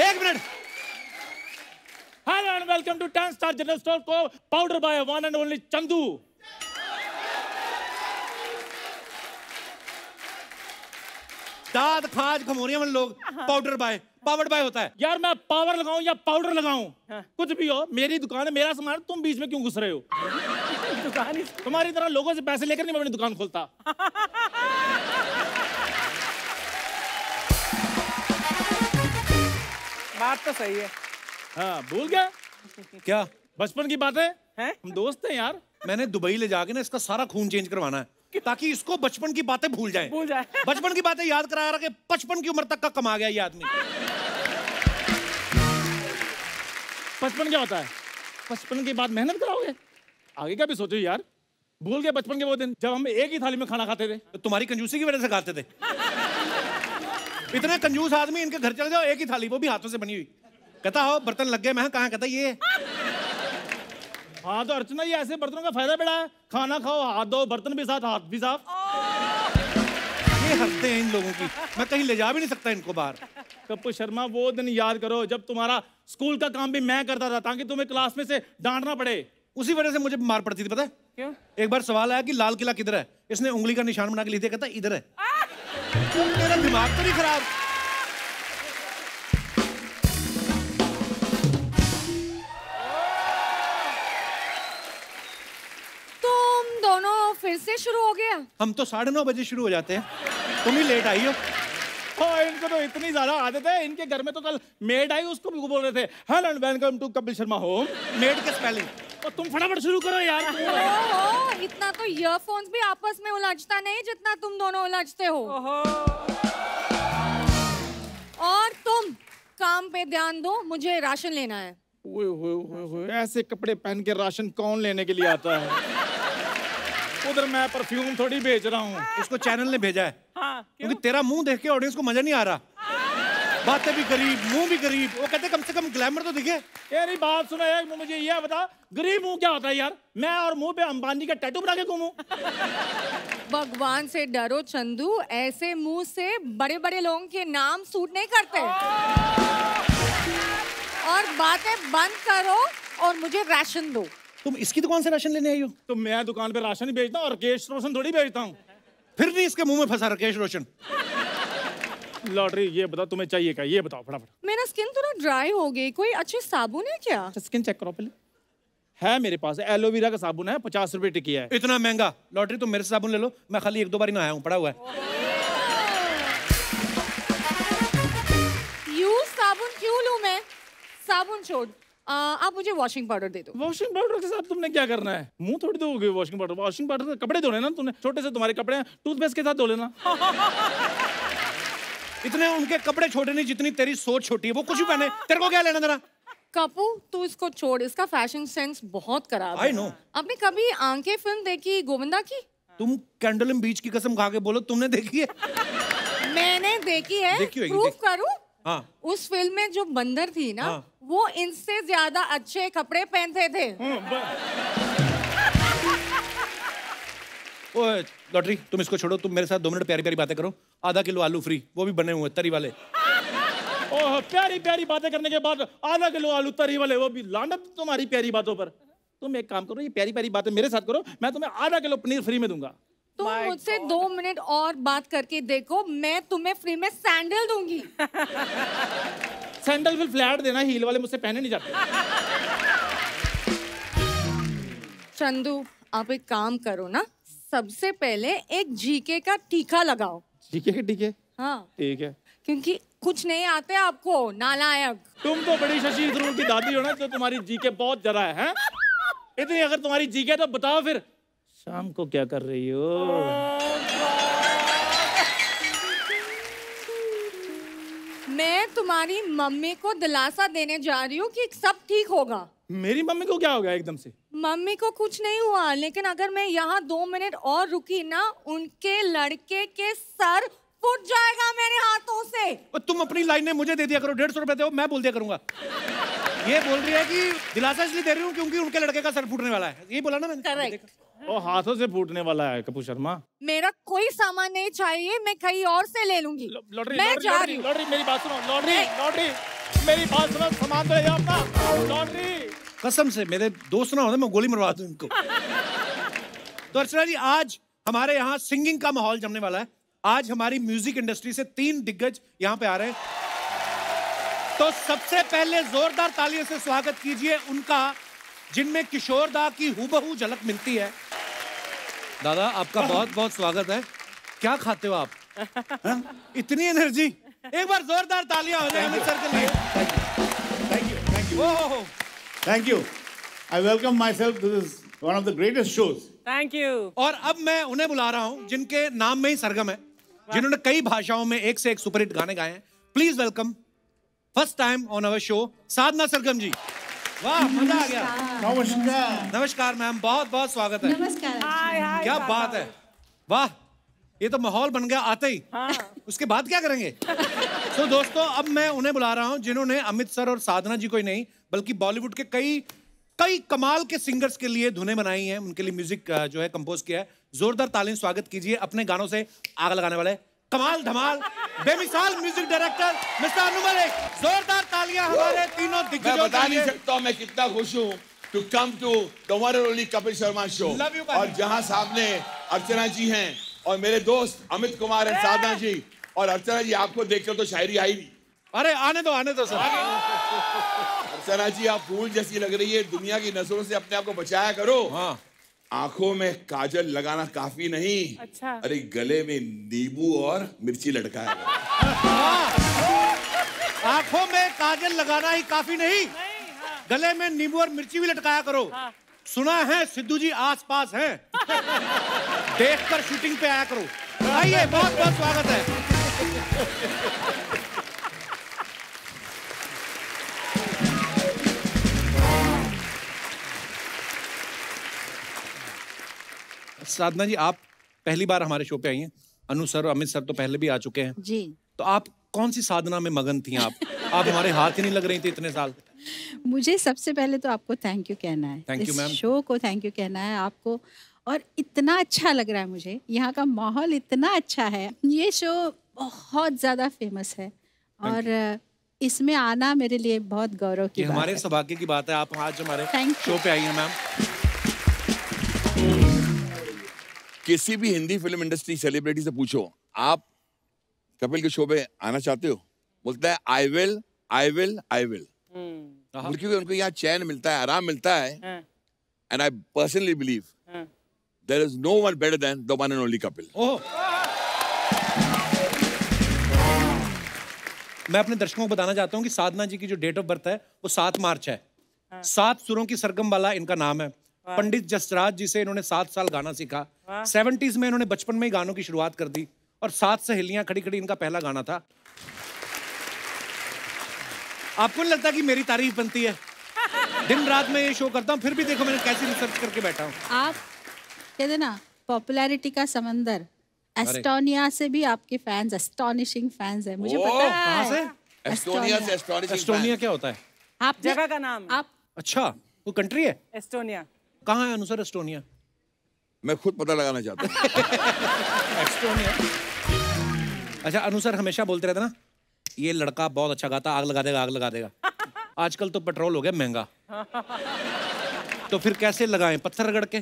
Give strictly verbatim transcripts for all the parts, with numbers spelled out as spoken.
एक minute. Hello and welcome to ten Star General Store को powder by one and only Chandu. दाद खाज खमोरिया में लोग पाउडर बाय पावर बाय होता है। यार मैं पावर लगाऊं या पाउडर लगाऊं, हाँ। कुछ भी हो, मेरी दुकान है, मेरा सामान, तुम बीच में क्यों घुस रहे हो? दुकान ही तुम्हारी तरह लोगों से पैसे लेकर नहीं मैं अपनी दुकान खोलता। बात तो सही है। हाँ, भूल गया क्या? बचपन की बातें हैं? हम दोस्त हैं यार। मैंने दुबई ले जाके ना इसका सारा खून चेंज करवाना है ताकि इसको बचपन की बातें भूल जाए। भूल जाए। बचपन की बातें याद करा रहा कि पचपन की उम्र तक का कमा गया ये आदमी। बचपन क्या होता है? बचपन की बात मेहनत कराओगे, आगे का भी सोचो यार। भूल गए बचपन के वो दिन जब हम एक ही थाली में खाना खाते थे? तो तुम्हारी कंजूसी की वजह से खाते थे। इतने कंजूस आदमी, इनके घर चले जाओ, एक ही थाली, वो भी हाथों से बनी हुई। कहता हो बर्तन लग गए, मैं कहाँ, कहता ये। हाँ तो अर्चना, ये ऐसे बर्तनों का फायदा बड़ा है, खाना खाओ, हाथ धो, बर्तन भी साथ, हाथ भी साफ। ये हरते हैं इन लोगों की, मैं कहीं ले जा भी नहीं सकता इनको बाहर। कपिल शर्मा, वो दिन याद करो जब तुम्हारा स्कूल का काम भी मैं करता था ताकि तुम्हें क्लास में से डांटना पड़े। उसी वजह से मुझे मार पड़ती थी, पता है क्यों? एक बार सवाल आया कि लाल किला किधर है, इसने उंगली का निशान बना के लिख दिया, कहता इधर है। मेरा दिमाग तो नहीं खराब। दोनों फिर से शुरू हो गया? हम तो साढ़े नौ बजे शुरू हो जाते हैं, तुम ही लेट आई हो। हाँ, इनको तो इतनी ज्यादा आदत है, इनके घर में तो कल मेड आई, उसको भी बोल रहे थे hello and welcome to Kapil Sharma home. Made के स्पेलिंग। और तुम फटाफट शुरू करो यार। ओहो, इतना तो ईयरफोन्स भी आपस में उलझता नहीं जितना तुम दोनों उलझते हो। और तुम काम पे ध्यान दो, मुझे राशन लेना है। ओए ओए ओए ओए, ऐसे कपड़े पहन के राशन कौन लेने के लिए आता है? उधर मैं परफ्यूम थोड़ी बेच रहा हूँ। उसको चैनल ने भेजा है। हाँ, क्योंकि तेरा मुंह देख के ऑडियंस को मजा नहीं आ रहा। बातें भी गरीब, मुंह भी गरीब। वो कहते कम से कम ग्लैमर तो दिखे। यार बात सुनो, एक मुझे ये बता, गरीब मुंह क्या होता है यार? मैं और मुंह पे अंबानी का टैटू बना के घूमूं? भगवान से डरो चंदू, ऐसे मुंह से बड़े बड़े लोगों के नाम सूट नहीं करते। और बातें बंद करो और मुझे राशन दो। तुम इसकी दुकान से राशन लेने आई हो? तो मैं दुकान पे राशन ही बेचता हूँ और राकेश रोशन थोड़ी बेचता हूँ। फिर नहीं इसके मुंह में फंसा राकेश रोशन। लॉटरी, ये बताओ तुम्हें चाहिए क्या? ये बताओ फटाफट। मेरा स्किन थोड़ा ड्राई हो गई, कोई अच्छी साबुन है क्या? स्किन चेक करो पहले। है मेरे पास एलोवेरा का साबुन है, पचास रुपए टिकी है। इतना महंगा? लॉटरी तुम मेरे से साबुन ले लो, मैं खाली एक दो बार ही नहाया हूँ, पड़ा हुआ है। यू साबुन क्यों लूं मैं? साबुन छोड़, आ, आप मुझे वॉशिंग पाउडर दे दो। वॉशिंग पाउडर के साथ तुमने क्या करना है? मुंह थोड़ी धोगे वॉशिंग पाउडर? वॉशिंग पाउडर से कपड़े धोने ना तुमने, छोटे से तुम्हारे कपड़े हैं, टूथपेस्ट के साथ धो लेना। इतने उनके कपड़े छोटे नहीं जितनी तेरी सोच छोटी है। वो कुछ भी पहने, तेरे को क्या लेना देना? कपू, तू इसको छोड़, इसका फैशन सेंस बहुत खराब है। I know। आपने कभी आंखें फिल्म देखी गोविंदा की? तुम कैंडलम बीच की कसम खा के बोलो, तुमने देखी है? मैंने देखी है। देखी होगी, प्रूफ देख... करूं? हाँ। उस फिल्म में जो बंदर थी ना, हाँ। वो इनसे ज्यादा अच्छे कपड़े पहनते थे। ओए लॉटरी, तुम इसको छोड़ो, तुम मेरे साथ दो मिनट प्यारी प्यारी बातें करो। आधा किलो आलू फ्री, वो भी बने हुए तरी वाले। ओह, प्यारी प्यारी बातें करने के बाद आधा किलो आलू तरी वाले, वो भी लानत तुम्हारी प्यारी बातों पर। तुम एक काम करो, ये प्यारी प्यारी बातें मेरे साथ करो, मैं तुम्हें आधा किलो पनीर फ्री में दूंगा। तुम मुझसे दो मिनट और बात करके देखो, मैं तुम्हें फ्री में सैंडल दूंगी। सैंडल फिर फ्लैट देना, हील वाले मुझसे पहने नहीं जाते। चंदू, आप एक काम करो ना, सबसे पहले एक जीके का टीका लगाओ। जीके के टीके? हाँ ठीक है। क्योंकि कुछ नहीं आते आपको, नालायक। तुम तो बड़ी शशि थरूर की दादी हो ना, तो तुम्हारी जीके बहुत जरा है, हैं? इतनी अगर तुम्हारी जीके तो बताओ फिर शाम को क्या कर रही हो? मैं तुम्हारी मम्मी को दिलासा देने जा रही हूँ कि सब ठीक होगा। मेरी मम्मी को क्या हो गया एकदम से? मम्मी को कुछ नहीं हुआ, लेकिन अगर मैं यहाँ दो मिनट और रुकी ना, उनके लड़के के सर फूट जाएगा मेरे हाथों से। और तुम अपनी लाइनें मुझे दे दिया करो, डेढ़ सौ रुपए दो, मैं बोल दिया करूंगा। ये बोल रही है कि दिलासा इसलिए दे रही हूँ क्योंकि उनके लड़के का सर फूटने वाला है, यही बोला ना मैंने? करेक्ट। ओ, हाथों से फूटने वाला है कपूर शर्मा। मेरा कोई सामान नहीं चाहिए, मैं कहीं और से ले लूंगी। लॉटरी, मैं लॉटरी, जा लॉटरी, रही हूँ। लॉटरी, मेरी बात सुनो। लॉटरी, लॉटरी, मेरी बात सुनो, सामान तो ले जाओ अपना, लॉन्ड्री। कसम से मेरे दोस्त ना होते मैं गोली मरवा दूं इनको। तो अर्चना जी, आज हमारे यहाँ सिंगिंग का माहौल जमने वाला है। आज हमारी म्यूजिक इंडस्ट्री से तीन दिग्गज यहाँ पे आ रहे हैं। तो सबसे पहले जोरदार तालियों से स्वागत कीजिए उनका, जिनमें किशोर दा की हूबहू झलक मिलती है। दादा, आपका बहुत बहुत स्वागत है। क्या खाते हो आप? हा? इतनी एनर्जी। एक बार जोरदार तालियां हो जाए अमित सर के लिए। Thank you, thank you, thank you. I welcome myself to this one of the greatest shows. Thank you. और अब मैं उन्हें बुला रहा हूं जिनके नाम में ही सरगम है, जिन्होंने कई भाषाओं में एक से एक सुपरहिट गाने गाए हैं। Please welcome first time on our show Sadhana Sargam ji. वाह, मजा आ गया। नमस्कार। नमस्कार मैम, बहुत बहुत स्वागत है। नमस्कार। हाय हाय। क्या बात है, वाह, ये तो माहौल बन गया आते ही। हाँ। उसके बाद क्या करेंगे? तो दोस्तों, अब मैं उन्हें बुला रहा हूं जिन्होंने अमित सर और साधना जी को ही नहीं बल्कि बॉलीवुड के कई कई कमाल के सिंगर्स के लिए धुनें बनाई हैं, उनके लिए म्यूजिक जो है कंपोज किया है। जोरदार तालियां स्वागत कीजिए अपने गानों से आग लगाने वाले कमाल धमाल बेमिसाल music director mister Anu Malik. जोरदार तालियां हमारे तीनों दिग्गजों के लिए। मैं बता नहीं सकता हूं मैं कितना खुश हूं to come to the one and only Kapil Sharma show. और जहां सामने अर्चना जी हैं और मेरे दोस्त अमित कुमार और साधना जी, और अर्चना जी आपको देखकर तो शायरी आई नहीं। अरे आने दो, आने दो सर। अर्चना जी, आप फूल जैसी लग रही है, दुनिया की नजरों से अपने आप को बचाया करो। हाँ। आंखों में काजल लगाना काफी नहीं, अच्छा। अरे गले में नींबू और मिर्ची लटकाया आंखों में काजल लगाना ही काफी नहीं, गले में नींबू और मिर्ची भी लटकाया करो। सुना है सिद्धू जी आस पास हैं, देखकर शूटिंग पे आया करो। आइए, बहुत बहुत स्वागत है। साधना जी, आप पहली बार हमारे शो पे आई हैं। अनु सर और अमित सर तो पहले भी आ चुके हैं जी। तो आप कौन सी साधना में मगन थी? आप आप हमारे हाथ ही नहीं लग रही थी इतने साल। मुझे सबसे पहले तो आपको थैंक यू कहना है, Thank you, इस ma'am. शो को थैंक यू कहना है आपको। और इतना अच्छा लग रहा है मुझे, यहाँ का माहौल इतना अच्छा है। ये शो बहुत ज़्यादा फेमस है और इसमें आना मेरे लिए बहुत गौरव की बात है। हमारे सौभाग्य की बात है आप आज हमारे Thank you. शो पे आई हैं मैम। किसी भी हिंदी फिल्म इंडस्ट्री सेलिब्रिटी से पूछो आप कपिल के शो पे आना चाहते हो, बोलता है I will I will I will. क्योंकि उनको यहाँ चैन मिलता है, आराम मिलता है। And I personally believe there is no one better than the one and only Kapil. Oh, मैं अपने दर्शकों को बताना चाहता हूँ कि साधना जी की जो डेट ऑफ बर्थ है वो सात मार्च है। सात सुरों की सरगम वाला इनका नाम है। पंडित जसराज जी से इन्होंने सात साल गाना सीखा। सेवेंटीज में इन्होंने बचपन में ही गानों की शुरुआत कर दी और सात सहेलियां खड़ी खड़ी इनका पहला गाना था। आपको नहीं लगता कि मेरी तारीफ बनती है? दिन रात में ये शो करता हूँ, फिर भी देखो मैंने कैसी रिसर्च करके बैठा हूँ। आप कहते ना पॉपुलैरिटी का समंदर, एस्टोनिया से भी आपके फैंस एस्टोनिशिंग फैंस है, मुझे पता है। कहाँ से? एस्टोनिया से एस्टोनिशिंग। एस्टोनिया क्या होता है? आप जगह का नाम है। आप अच्छा, वो कंट्री है? एस्टोनिया। कहाँ है अनुसर एस्टोनिया? मैं खुद पता लगाना चाहता हूँ। एस्टोनिया। अच्छा, अनुसर हमेशा बोलते रहते ना ये लड़का बहुत अच्छा गाता, आग लगा देगा आग लगा देगा। आजकल तो पेट्रोल हो गया महंगा, तो फिर कैसे लगाएं? पत्थर रगड़ के?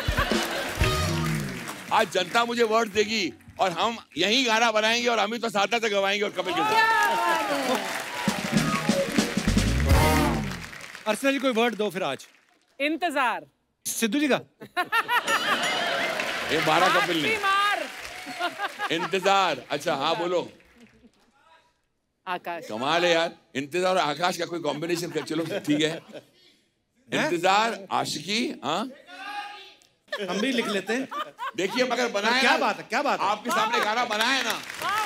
आज जनता मुझे वर्ड देगी और हम यही गाना बनाएंगे और अमित तो साधना से गवाएंगे और कपिल के साथ। अर्चना जी कोई वर्ड दो फिर आज। इंतजार। सिद्धू जी का? ये बारह कपिल ने। मार। इंतजार। अच्छा हाँ बोलो। आकाश। कमाल है यार, इंतजार और आकाश का कोई कॉम्बिनेशन कर, चलो ठीक है। इंतजार, आशिकी। हाँ हम भी लिख लेते हैं। देखिए मगर बनाए क्या ना, बात है, क्या बात है? आपके सामने गाना बनाए ना।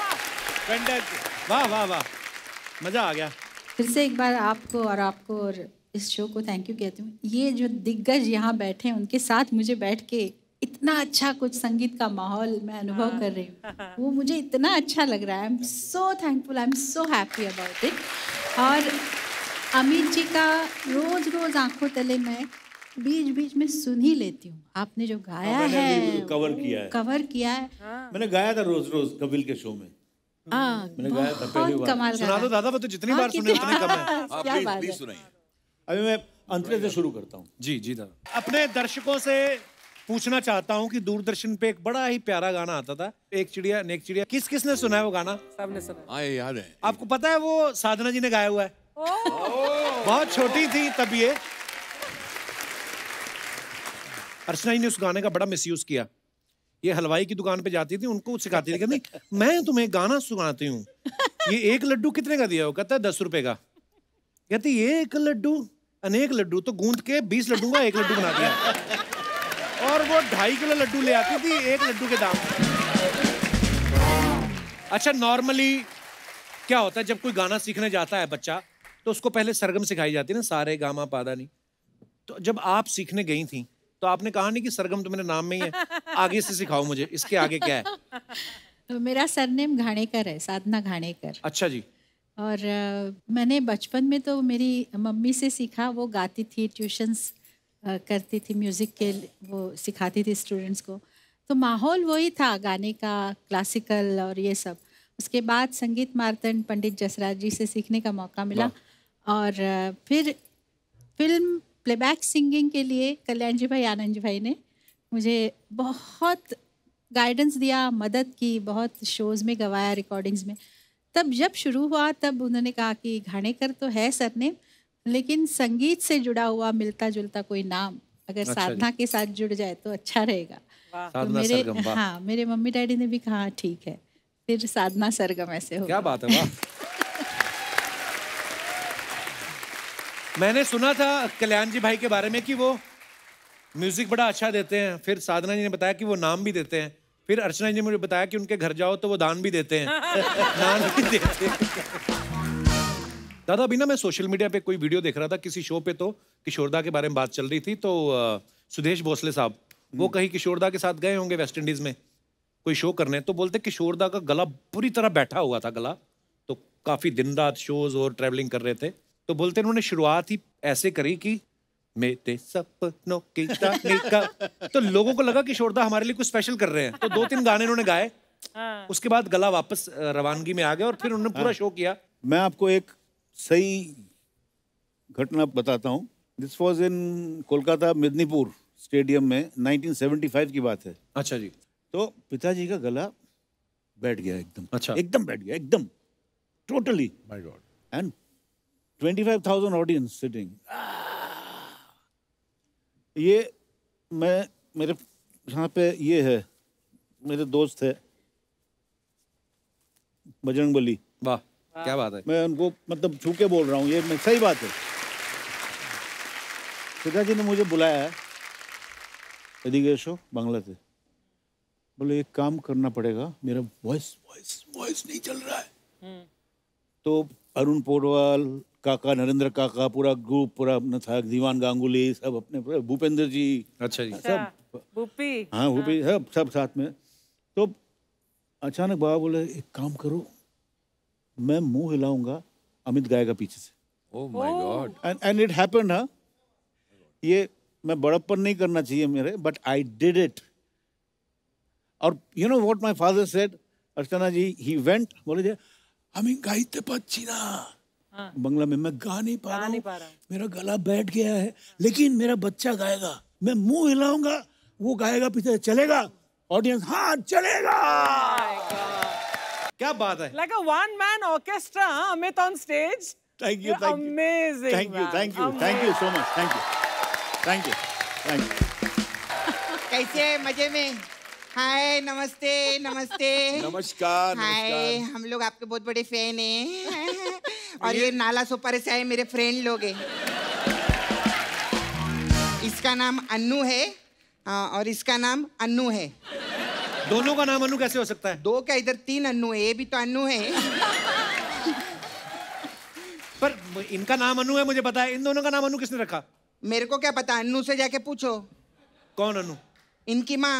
वाह वाह वाह, मजा आ गया। फिर से एक बार आपको और आपको और इस शो को थैंक यू कहती हूँ। ये जो दिग्गज यहाँ बैठे हैं उनके साथ मुझे बैठ के इतना अच्छा कुछ संगीत का माहौल मैं अनुभव कर रही हूँ, वो मुझे इतना अच्छा लग रहा है। I am so thankful, I am so happy about it. और अमित जी का रोज रोज आंखों तले मैं बीच बीच में सुन ही लेती हूँ। आपने जो गाया है, कवर किया है कवर किया है। मैंने गाया था रोज रोज कपिल के शो में। हाँ, बहुत कमाल सुना दो दादा, वो तो जितनी बार सुने उतनी कम है। हाँ, क्या प्लीज बात प्लीज है। सुनाइए। अभी मैं अंतरे से शुरू करता हूँ। जी जी दादा। अपने दर्शकों से पूछना चाहता हूँ कि दूरदर्शन पे एक बड़ा ही प्यारा गाना आता था, एक चिड़िया नेक चिड़िया, किस किसने सुना है वो गाना? सबने सुना। हाँ, ये याद है। आपको पता है वो साधना जी ने गाया हुआ है? बहुत छोटी थी तब ये। अर्चना जी ने उस गाने का बड़ा मिसयूज किया। ये हलवाई की दुकान पे जाती थी, उनको सिखाती थी, कहती मैं तुम्हें गाना सुनाती हूँ, ये एक लड्डू कितने का दिया हो? कहता है दस रुपए का। कहती एक लड्डू अनेक लड्डू, तो गूंद के बीस लड्डू का एक लड्डू बना दिया। और वो ढाई किलो लड्डू ले आती थी एक लड्डू के दाम। अच्छा, नॉर्मली क्या होता है जब कोई गाना सीखने जाता है बच्चा, तो उसको पहले सरगम सिखाई जाती है ना, सारे गामा पादा नी। तो जब आप सीखने गई थी तो आपने कहा नहीं कि सरगम तो मेरे नाम में ही है, आगे से सिखाओ मुझे, इसके आगे क्या है? तो मेरा सरनेम घाणेकर है, साधना घाणेकर। अच्छा जी। और अ, मैंने बचपन में तो मेरी मम्मी से सीखा, वो गाती थी, ट्यूशन्स करती थी म्यूज़िक के, वो सिखाती थी स्टूडेंट्स को, तो माहौल वही था गाने का, क्लासिकल और ये सब। उसके बाद संगीत मार्तंड पंडित जसराज जी से सीखने का मौका मिला। और अ, फिर फिल्म प्लेबैक सिंगिंग के लिए कल्याण जी भाई, आनंद जी भाई ने मुझे बहुत गाइडेंस दिया, मदद की, बहुत शोज़ में गवाया, रिकॉर्डिंग्स में। तब जब शुरू हुआ तब उन्होंने कहा कि घाणेकर तो है सरनेम, लेकिन संगीत से जुड़ा हुआ मिलता जुलता कोई नाम अगर अच्छा साधना के साथ जुड़ जाए तो अच्छा रहेगा। तो साधना मेरे सरगम, वाह। हाँ, मेरे मम्मी डैडी ने भी कहा ठीक है, फिर साधना सरगम ऐसे हो। क्या बात है, वाह। मैंने सुना था कल्याण जी भाई के बारे में कि वो म्यूजिक बड़ा अच्छा देते हैं, फिर साधना जी ने बताया कि वो नाम भी देते हैं, फिर अर्चना जी ने मुझे बताया कि उनके घर जाओ तो वो दान भी देते हैं, नान भी देते हैं। दादा, अभी ना मैं सोशल मीडिया पे कोई वीडियो देख रहा था, किसी शो पे तो किशोरदा के बारे में बात चल रही थी, तो अ, सुदेश भोसले साहब वो कहीं किशोरदा के साथ गए होंगे वेस्ट इंडीज में कोई शो करने, तो बोलते किशोरदा का गला पूरी तरह बैठा हुआ था गला, तो काफी दिन रात शोज और ट्रैवलिंग कर रहे थे, तो बोलते उन्होंने शुरुआत ही ऐसे करी कि मेरे सपनों की रानी का, तो लोगों को लगा किशोरदा हमारे लिए कुछ स्पेशल कर रहे हैं, तो दो तीन गाने उन्होंने गाए, उसके बाद गला वापस अ, रवानगी में आ गया और फिर उन्होंने पूरा शो किया। मैं आपको एक सही घटना बताता हूँ। This was in Kolkata Midnapore stadium में नाइनटीन सेवेंटी फाइव की बात है। अच्छा जी। तो पिताजी का गला बैठ गया एकदम, अच्छा। एकदम बैठ गया, एकदम totally. My God. And twenty five thousand audience sitting. ये मैं मेरे यहाँ पे ये है, मेरे दोस्त है बजरंगबली, वाह क्या बात है। मैं उनको मतलब छू के बोल रहा हूँ, ये मैं सही बात है। पिताजी ने मुझे बुलाया है एदिगेशो बांग्ला से, बोले एक काम करना पड़ेगा, मेरा वॉइस वॉइस वॉइस नहीं चल रहा है। तो अरुण पोडवाल काका, नरेंद्र काका, पूरा ग्रुप पूरा अपना था, दीवान गांगुली सब अपने, भूपेंद्र जी, अच्छा जी। सब, भूपी, हाँ भूपी, सब सब साथ में। तो अचानक बाबा बोले एक काम करो, मैं मुंह हिलाऊंगा, अमित गाएगा पीछे से। Oh my God. And and it happened. हाँ, ये मैं बड़प्पन नहीं करना चाहिए मेरे, बट आई डिड इट। और you know what my father said, Archana ji, he went, बोले जे हमें गाइते पच्छीना, बंगला में, मैं गा नहीं पा रहा हूँ, मेरा गला बैठ गया है, लेकिन मेरा बच्चा गाएगा, मैं मुंह हिलाऊंगा, वो गाएगा पीछे, चलेगा ऑडियंस, हाँ चलेगा। क्या बात है। like a one man orchestra, huh? Amit on stage. Thank you, You're thank you. amazing, Thank you, man. thank you, thank you so much, thank you, thank you, thank you. कैसे मजे में? हाय, नमस्ते नमस्ते। नमस्कार हाय, नमस्कार। हम लोग आपके बहुत बड़े फैन हैं। और ये नाला सोपारे से आए मेरे फ्रेंड लोग हैं। इसका नाम अन्नू है और इसका नाम अन्नू है। दोनों का नाम अनु कैसे हो सकता है? दो क्या, इधर तीन अन्नू है, ये भी तो अन्नू है। पर इनका नाम अनु है मुझे पता है, इन दोनों का नाम अनु किसने रखा? मेरे को क्या पता, अन्नू से जाके पूछो। कौन अनु? इनकी माँ।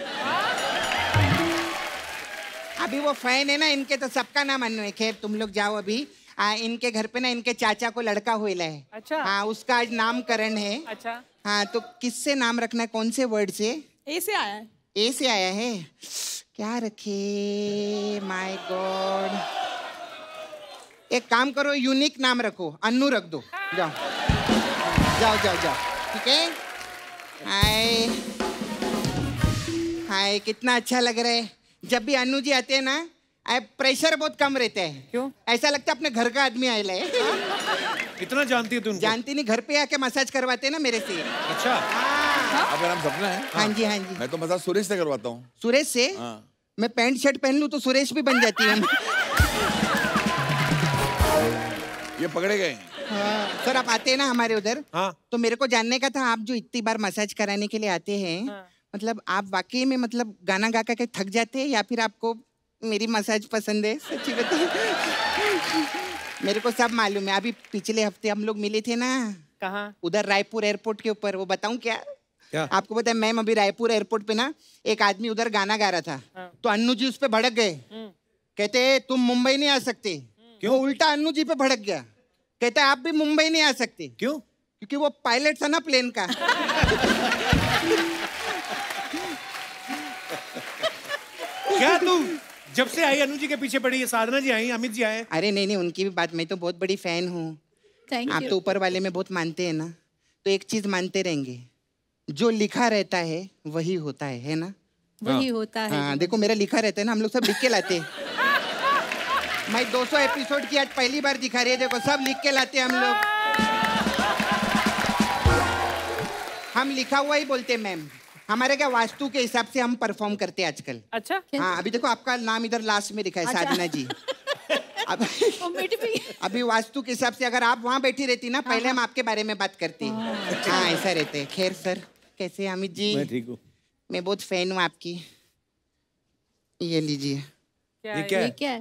अभी वो फैन है ना इनके, तो सबका नाम अन्नू है। खैर तुम लोग जाओ अभी। आ, इनके घर पे ना इनके चाचा को लड़का हुआ है। अच्छा। हाँ, उसका आज नामकरण है। अच्छा। हाँ, तो किससे नाम रखना है, कौन से वर्ड से? ए से आया है। ए से आया है। क्या रखे? माय गॉड, एक काम करो, यूनिक नाम रखो, अन्नू रख दो। जाओ जाओ जाओ जाओ, ठीक है। हाय हाय, कितना अच्छा लग रहा है। जब भी अन्नू जी आते हैं ना, प्रेशर बहुत कम रहता है। क्यों? ऐसा लगता है अपने घर का आदमी आया है। इतना जानती है तू उनको? जानती नहीं, घर पे आके मसाज करवाते हैं ना मेरे से। अच्छा। आपका नाम सपना है? हाँ जी हाँ जी। मैं तो मसाज सुरेश से करवाता हूँ। सुरेश से? हाँ। मैं पैंट शर्ट पहन लूं तो सुरेश भी बन जाती है। ये पकड़े गए। हाँ। सर आप आते हैं ना हमारे उधर, हाँ। तो मेरे को जानने का था, आप जो इतनी बार मसाज कराने के लिए आते हैं, हाँ। मतलब आप वाकई में मतलब गाना गा के थक जाते हैं या फिर आपको मेरी मसाज पसंद है? सच्ची बताइए। मेरे को सब मालूम है। अभी पिछले हफ्ते हम लोग मिले थे ना। कहाँ? उधर रायपुर एयरपोर्ट के ऊपर। वो बताऊं क्या? क्या? आपको पता है, मैम अभी रायपुर एयरपोर्ट पे ना एक आदमी उधर गाना गा रहा था। हाँ। तो अन्नू जी उस पे भड़क गए। कहते तुम मुंबई नहीं आ सकते। क्यों? उल्टा अन्नू जी पे भड़क गया। कहता है आप भी मुंबई नहीं आ सकते। क्यों? क्योंकि वो पायलट था ना प्लेन का। क्या तू जब से आई अनु जी के पीछे पड़ी है? साधना जी आई, अमित जी आए। अरे नहीं नहीं, उनकी भी बात, मैं तो बहुत बड़ी फैन हूँ। थैंक आप यू। तो ऊपर वाले में बहुत मानते हैं ना, तो एक चीज मानते रहेंगे, जो लिखा रहता है वही होता है, है ना? वही होता है। हाँ देखो, मेरा लिखा रहता है ना, हम लोग सब लिख के लाते हैं। मैं दो सौ एपिसोड की आज पहली बार दिखा रही है, देखो सब लिख के लाते हैं हम लोग। हम लिखा हुआ ही बोलते हैं मैम। हमारे क्या वास्तु के हिसाब से हम परफॉर्म करते हैं आजकल। अच्छा। हाँ अभी देखो आपका नाम इधर लास्ट में लिखा है, अच्छा। साधना जी। अब वो मिट भी अभी वास्तु के हिसाब से अगर आप वहाँ बैठी रहती ना, पहले हम आपके बारे में बात करते हैं। हाँ ऐसा रहते हैं। खैर सर, कैसे हैं अमित जी? मैं ठीक हूँ। मैं बहुत फैन हूँ आपकी। ये लीजिए। क्या ये है? क्या ये है? क्या है?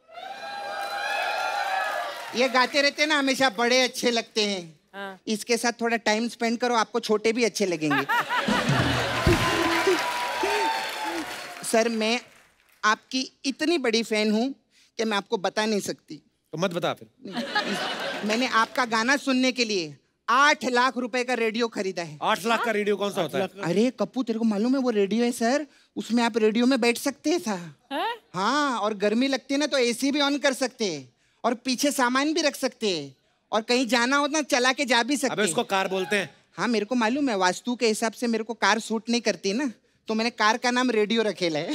ये गाते रहते हैं ना हमेशा, बड़े अच्छे लगते हैं। हाँ। इसके साथ थोड़ा टाइम स्पेंड करो, आपको छोटे भी अच्छे लगेंगे। सर मैं आपकी इतनी बड़ी फैन हूँ कि मैं आपको बता नहीं सकती। तो मत बता फिर। इस- मैंने आपका गाना सुनने के लिए आठ लाख रुपए का रेडियो खरीदा है। आठ लाख का रेडियो कौन सा होता है? अरे कप्पू, तेरे को मालूम है वो रेडियो है सर, उसमें आप रेडियो में बैठ सकते हैं सर। हैं? हाँ, और गर्मी लगती है ना तो एसी भी ऑन कर सकते हैं, और पीछे सामान भी रख सकते हैं, और कहीं जाना हो ना चला के जा भी सकते अबे हैं। उसको कार बोलते हैं। हाँ मेरे को मालूम है, वास्तु के हिसाब से मेरे को कार सूट नहीं करती ना, तो मैंने कार का नाम रेडियो रखेला है।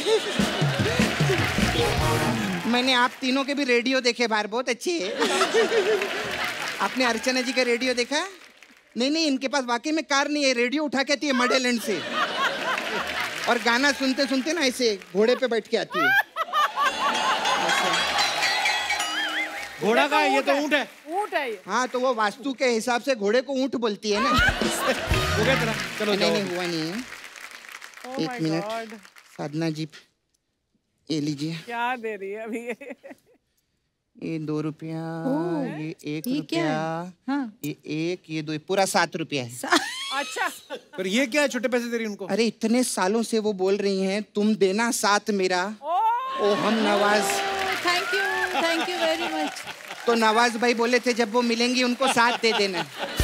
मैंने आप तीनों के भी रेडियो देखे बाहर, बहुत अच्छी है। आपने अर्चना जी का रेडियो देखा? नहीं नहीं, इनके पास वाकई में कार नहीं है, रेडियो उठा के आती है मडेलैंड से, और गाना सुनते सुनते ना ऐसे घोड़े पे बैठ के आती है। घोड़ा का है, ये तो ऊँट है। ऊँट है ये। हाँ तो वो वास्तु के हिसाब से घोड़े को ऊँट बोलती है ना। हो गया तेरा? चलो नहीं जाओ। नहीं हुआ नहीं है। Oh एक my minute God, Sadhana ji, ये लीजिए। क्या दे रही है अभी ये? ये दो रुपया, ओह, ये एक ये क्या रुपया, है? हाँ। ये एक, ये दो, ये पूरा सात रुपया है। अच्छा। पर ये क्या है, छोटे पैसे दे रही उनको? अरे इतने सालों से वो बोल रही हैं, तुम देना साथ मेरा, ओ हम Nawaz. Thank you, thank you very much. तो नवाज भाई बोले थे जब वो मिलेंगी उनको साथ दे देना।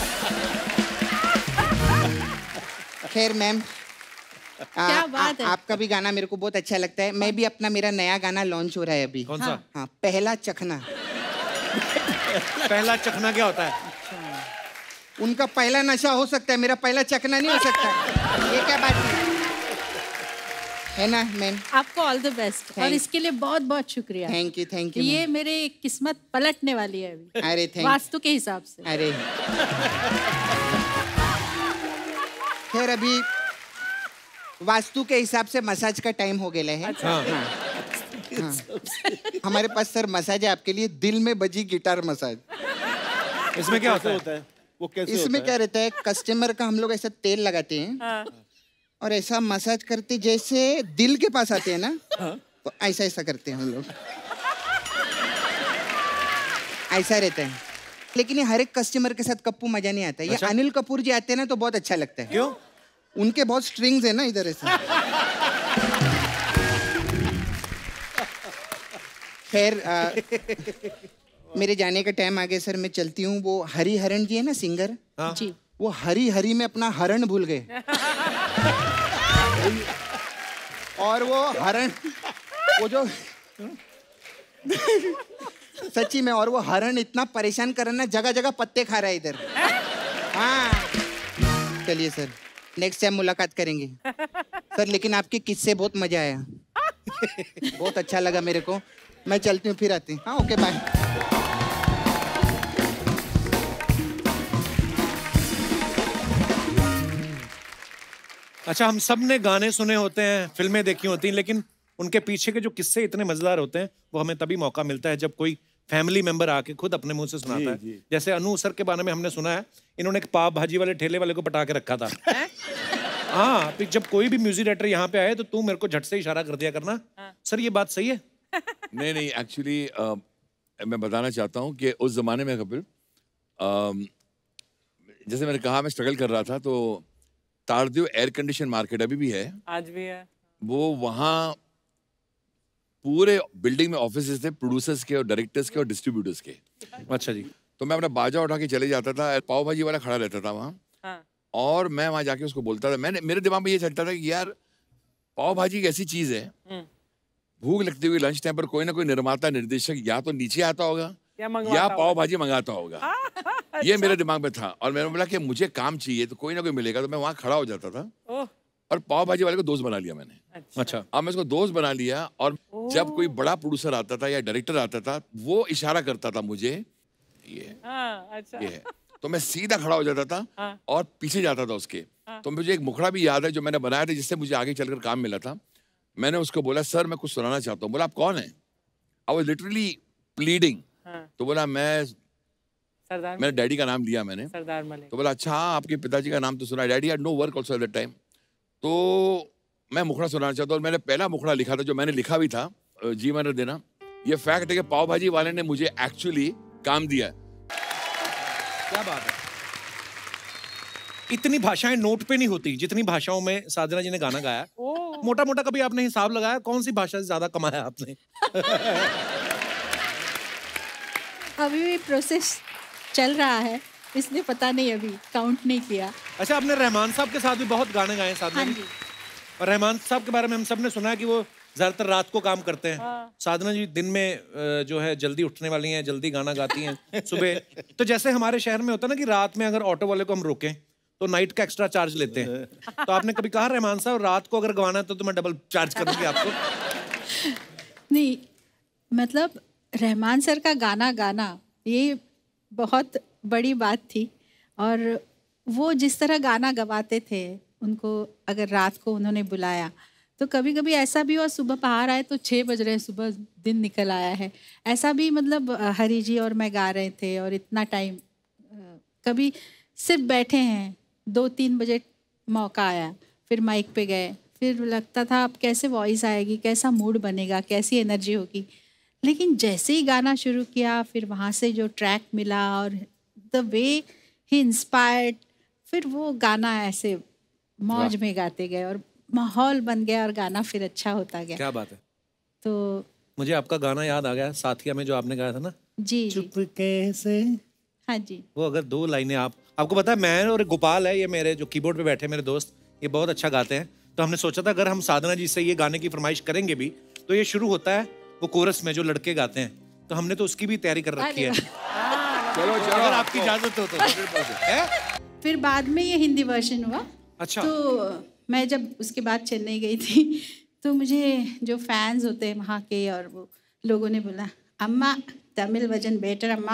खैर मैम, क्या बात है? आपका भी गाना मेरे को बहुत अच्छा लगता है। मैं भी अपना, मेरा नया गाना लॉन्च हो रहा है अभी। कौन सा? हाँ, पहला चखना। पहला चखना क्या होता है? उनका पहला नशा हो सकता है, मेरा पहला चखना नहीं हो सकता। ये क्या बात है, है ना मैम? आपको ऑल द बेस्ट, और इसके लिए बहुत बहुत शुक्रिया। Thank you thank you. ये मेरे किस्मत पलटने वाली है अभी। अरे थैंक, वास्तु के हिसाब से। अरे खैर अभी वास्तु के हिसाब से मसाज का टाइम हो गया है। अच्छा। हाँ। हाँ। हमारे पास सर मसाज है आपके लिए, दिल में बजी गिटार मसाज। इसमें क्या होता होता है? है वो कैसे इसमें होता क्या रहता है, कस्टमर का हम लोग ऐसा तेल लगाते हैं हाँ। और ऐसा मसाज करते, जैसे दिल के पास आते हैं ना, तो ऐसा ऐसा करते हैं हम लोग, ऐसा रहता है। लेकिन ये हर एक कस्टमर के साथ कप्पू मजा नहीं आता। ये अच्छा? अनिल कपूर जी आते हैं ना तो बहुत अच्छा लगता है। क्यों? उनके बहुत स्ट्रिंग्स है ना इधर ऐसे। खैर आ, मेरे जाने का टाइम आ गया सर, मैं चलती हूँ। वो हरी हरण जी है ना सिंगर, हाँ? जी। वो हरी हरी में अपना हरण भूल गए। और वो हरण, वो जो सच्ची में, और वो हरण इतना परेशान कर रहा है ना, जगह जगह पत्ते खा रहा है इधर। हाँ चलिए सर, नेक्स्ट टाइम मुलाकात करेंगे सर। लेकिन आपके किस्से बहुत मजा आया, बहुत अच्छा लगा मेरे को। मैं चलती हूँ, फिर आती हूँ। हाँ ओके बाय। अच्छा, हम सब ने गाने सुने होते हैं, फिल्में देखी होती हैं, लेकिन उनके पीछे के जो किस्से इतने मजेदार होते हैं वो हमें तभी मौका मिलता है जब कोई फैमिली मेंबर आके खुद अपने मुंह से सुनाता है। जैसे अनु सर के बारे में हमने सुना है, इन्होंने एक पाव भाजी वाले ठेले वाले को पटा के रखा था। हाँ, फिर जब कोई भी म्यूजिक डायरेक्टर यहाँ पे आए तो तू मेरे को झट से इशारा कर दिया करना। सर ये बात सही है? नहीं नहीं, एक्चुअली मैं बताना चाहता हूँ कि उस जमाने में कपिल, जैसे मैंने कहा, मैं स्ट्रगल कर रहा था, तो तारदेव एयर कंडीशन मार्केट अभी भी है, आज भी है वो। वहाँ पूरे बिल्डिंग में ऑफिसेस थे, प्रोड्यूसर्स के और डायरेक्टर्स के और डिस्ट्रीब्यूटर्स के। अच्छा जी। तो मैं अपना बाजा उठा के चले जाता था, पाव भाजी वाला खड़ा रहता था वहाँ। हाँ। और मैं वहाँ जाके उसको बोलता था, मैंने मेरे दिमाग में ये चलता था कि यार पाव भाजी एक ऐसी चीज है, भूख लगती हुई लंच टाइम पर कोई ना कोई निर्माता निर्देशक या तो नीचे आता होगा या, या पाव भाजी मंगाता होगा। ये मेरे दिमाग में था, और मैंने बोला कि मुझे काम चाहिए तो कोई ना कोई मिलेगा। तो मैं वहाँ खड़ा हो जाता था और पाव भाजी वाले को दोस्त बना लिया मैंने। अच्छा। अब मैं उसको दोस्त बना लिया, और जब कोई बड़ा प्रोड्यूसर आता था या डायरेक्टर आता था, वो इशारा करता था मुझे, ये हाँ, अच्छा। ये है, तो मैं सीधा खड़ा हो जाता था। हाँ। और पीछे जाता था उसके। हाँ। तो मुझे एक मुखड़ा भी याद है जो मैंने बनाया था, जिससे मुझे आगे चलकर काम मिला था। मैंने उसको बोला, सर मैं कुछ सुनाना चाहता हूँ। बोला आप कौन है? I was literally pleading. तो बोला मैं सरदार, मेरे डैडी का नाम लिया मैंने, सरदार मलिक। तो बोला अच्छा हाँ, आपके पिताजी का नाम तो सुना। Daddy had no work also at that time. तो मैं मुखड़ा सुनाना चाहता हूँ, और मैंने पहला मुखड़ा लिखा था, जो मैंने लिखा भी था, जी मैंने देना। ये फैक्ट है कि पाव भाजी वाले ने मुझे एक्चुअली काम दिया है। क्या बात है। इतनी भाषाएं नोट पे नहीं होती जितनी भाषाओं में साधना जी ने गाना गाया। मोटा मोटा कभी आपने हिसाब लगाया कौन सी भाषा से ज्यादा कमाया आपने? अभी भी प्रोसेस चल रहा है, इसलिए पता नहीं, अभी काउंट नहीं किया। अच्छा, आपने रहमान साहब के साथ भी बहुत गाने गाए साधना जी। और रहमान साहब के बारे में हम सब ने सुना है कि वो ज्यादातर रात को काम करते हैं। हाँ। साधना जी दिन में जो है जल्दी उठने वाली हैं, जल्दी गाना गाती हैं सुबह। तो जैसे हमारे शहर में होता है ना कि रात में अगर ऑटो वाले को हम रोकें तो नाइट का एक्स्ट्रा चार्ज लेते हैं। तो आपने कभी कहा रहमान साहब रात को अगर गवाना है तो, तो मैं डबल चार्ज करूंगी आपको? नहीं, मतलब रहमान सर का गाना गाना ये बहुत बड़ी बात थी। और वो जिस तरह गाना गवाते थे, उनको अगर रात को उन्होंने बुलाया तो कभी कभी ऐसा भी हुआ, सुबह पहाड़ आए तो छः बज रहे हैं, सुबह दिन निकल आया है, ऐसा भी। मतलब हरी जी और मैं गा रहे थे और इतना टाइम, कभी सिर्फ बैठे हैं, दो तीन बजे मौका आया, फिर माइक पे गए, फिर लगता था अब कैसे वॉइस आएगी, कैसा मूड बनेगा, कैसी एनर्जी होगी। लेकिन जैसे ही गाना शुरू किया, फिर वहाँ से जो ट्रैक मिला और द वे ही इंस्पायर्ड, फिर वो गाना ऐसे मौज में गाते गए और माहौल बन गया और गाना फिर अच्छा होता गया। क्या बात है। तो मुझे आपका गाना याद आ गया, साथिया में जो आपने गाया था ना, जी चुप कैसे। हाँ जी। वो अगर दो लाइनें आप, आपको पता है मैं और गोपाल है ये मेरे जो कीबोर्ड पे बैठे मेरे दोस्त, ये बहुत अच्छा गाते हैं। तो हमने सोचा था अगर हम साधना जी से ये गाने की फरमाइश करेंगे भी तो ये शुरू होता है वो कोरस में जो लड़के गाते हैं, तो हमने तो उसकी भी तैयारी कर रखी है। चलो चलो, अगर आपकी इजाजत हो तो। फिर बाद में ये हिंदी वर्जन हुआ। अच्छा। तो मैं जब उसके बाद चेन्नई गई थी तो मुझे जो फैंस होते हैं वहाँ के और वो लोगों ने बोला, अम्मा तमिल वर्जन बेटर अम्मा।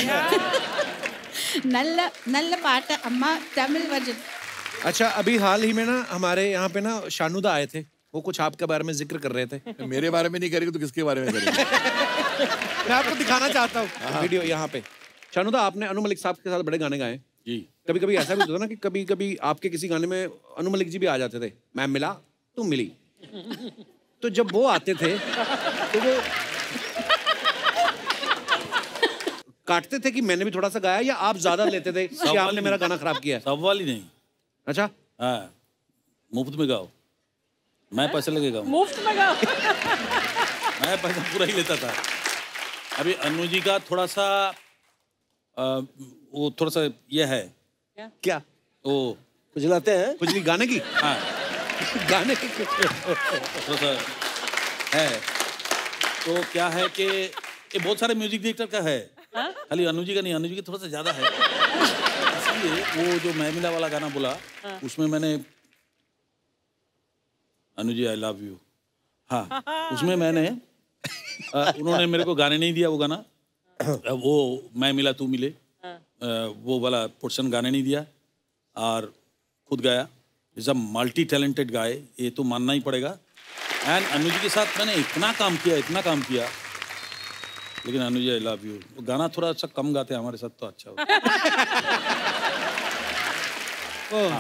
नल्ला नल्ला पाटा अम्मा तमिल वर्जन। अच्छा, अभी हाल ही में ना हमारे यहाँ पे ना शानुदा आए थे, वो कुछ आपके बारे में जिक्र कर रहे थे। मेरे बारे में नहीं करेगी तो किसके बारे में करेगी? मैं आपको दिखाना चाहता हूँ वीडियो यहाँ पे। शानुदा, आपने अनु मलिक साहब के साथ बड़े गाने गाए जी। कभी कभी ऐसा भी होता ना कि कभी कभी आपके किसी गाने में अनु मलिक जी भी आ जाते थे, मैं मिला तुम मिली। तो जब वो आते थे तो वो काटते थे कि मैंने भी थोड़ा सा गाया, या आप ज्यादा लेते थे कि आपने मेरा गाना खराब किया? सब वाली नहीं। अच्छा। हाँ, मुफ्त में गाओ, मैं पैसे लगे गाऊं। मुफ्त में गाओ। मैं पैसा पूरा ही लेता था। अभी अनु जी का थोड़ा सा आ, वो थोड़ा सा ये है। क्या? क्या? वो खुजलाते हैं खुजली गाने की। हाँ, गाने के कुछ तो सर है तो क्या है कि ये बहुत सारे म्यूजिक डायरेक्टर का है, खाली अनु जी का नहीं, अनु जी का थोड़ा सा ज्यादा है। इसलिए वो जो मैं मिला वाला गाना बोला उसमें मैंने Anu ji I love you, हाँ उसमें मैंने आ, उन्होंने मेरे को गाने नहीं दिया वो गाना, वो मैं मिला तू मिले आ, वो वाला पोर्शन गाने नहीं दिया और खुद गाया। Is a multi talented guy, ये तो मानना ही पड़ेगा। एंड अनु जी के साथ मैंने इतना काम किया इतना काम किया, लेकिन Anu ji I love you वो गाना थोड़ा सा कम गाते हैं हमारे साथ तो अच्छा हो। हाँ।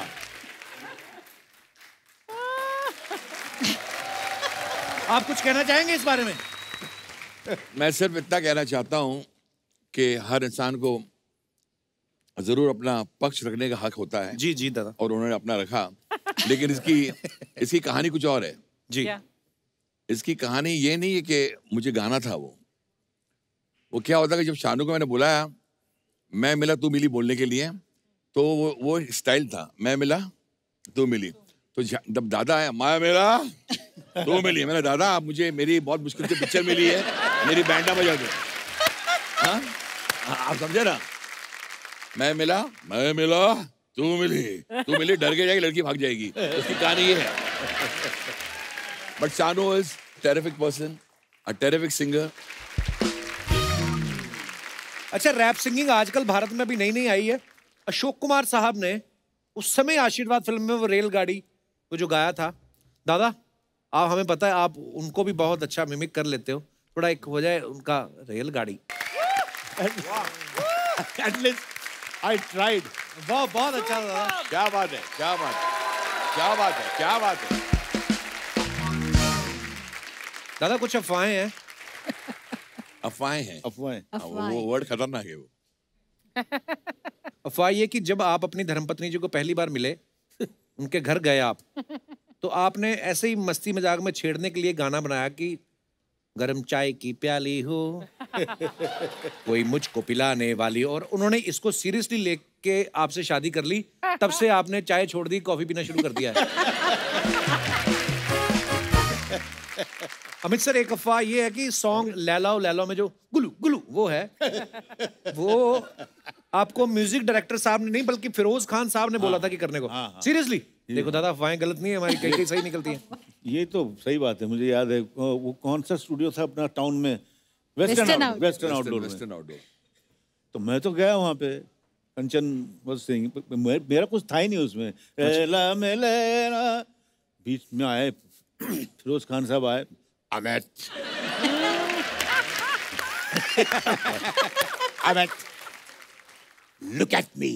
आप कुछ कहना चाहेंगे इस बारे में? मैं सिर्फ इतना कहना चाहता हूं कि हर इंसान को जरूर अपना पक्ष रखने का हक होता है। जी जी दादा। और उन्होंने अपना रखा, लेकिन इसकी इसकी कहानी कुछ और है जी। क्या? इसकी कहानी ये नहीं है कि मुझे गाना था, वो वो क्या होता है कि जब शानू को मैंने बुलाया मैं मिला तू मिली बोलने के लिए, तो वो वो स्टाइल था मैं मिला तू मिली। तो जब दादा आया मैं मिला तू मिली, मैंने दादा आप मुझे मेरी बहुत मुश्किल से पिक्चर मिली है, मेरी बैंडा बजा दो। हाँ आप समझे ना, मैं मिला मैं मिला तू मिली तू मिली, डर के जाएगी लड़की भाग जाएगी, उसकी कहानी ये है। But Shanu is terrific person, a terrific singer. अच्छा, रैप सिंगिंग आजकल भारत में भी नई नई आई है। अशोक कुमार साहब ने उस समय आशीर्वाद फिल्म में वो रेलगाड़ी वो जो गाया था, दादा आप हमें पता है आप उनको भी बहुत अच्छा मिमिक कर लेते हो, थोड़ा एक हो जाए उनका रेलगाड़ी। At least I tried. बहुत बहुत अच्छा दादा। क्या बात है, क्या बात है, क्या बात है, क्या बात है। दादा कुछ अफवाहें हैं। अफवाहें हैं, अफवाहें, वो वर्ड खतरनाक है वो। अफवाह ये कि जब आप अपनी धर्मपत्नी जी को पहली बार मिले, उनके घर गए आप, तो आपने ऐसे ही मस्ती मजाक में छेड़ने के लिए गाना बनाया कि गरम चाय की प्याली हो कोई मुझको पिलाने वाली, और उन्होंने इसको सीरियसली लेके आपसे शादी कर ली। तब से आपने चाय छोड़ दी, कॉफी पीना शुरू कर दिया है। अमित सर, एक अफवाह ये है कि सॉन्ग लैलाओ लैलाओ में जो गुलू गुलू वो है, वो आपको म्यूजिक डायरेक्टर साहब ने नहीं बल्कि फिरोज खान साहब ने बोला था कि करने को। सीरियसली देखो दादा, अफवाहें गलत नहीं है हमारी, कई कई सही निकलती हैं। ये तो सही बात है। मुझे याद है वो कौन सा स्टूडियो था अपना टाउन में, western out western outdoor western outdoor. तो मैं तो गया वहाँ पे, कंचन was singing, मेरा कुछ था ही नहीं उसमें। एला मेलेना, बीच में आए फिरोज खान साहब आए, Amit Amit look at me,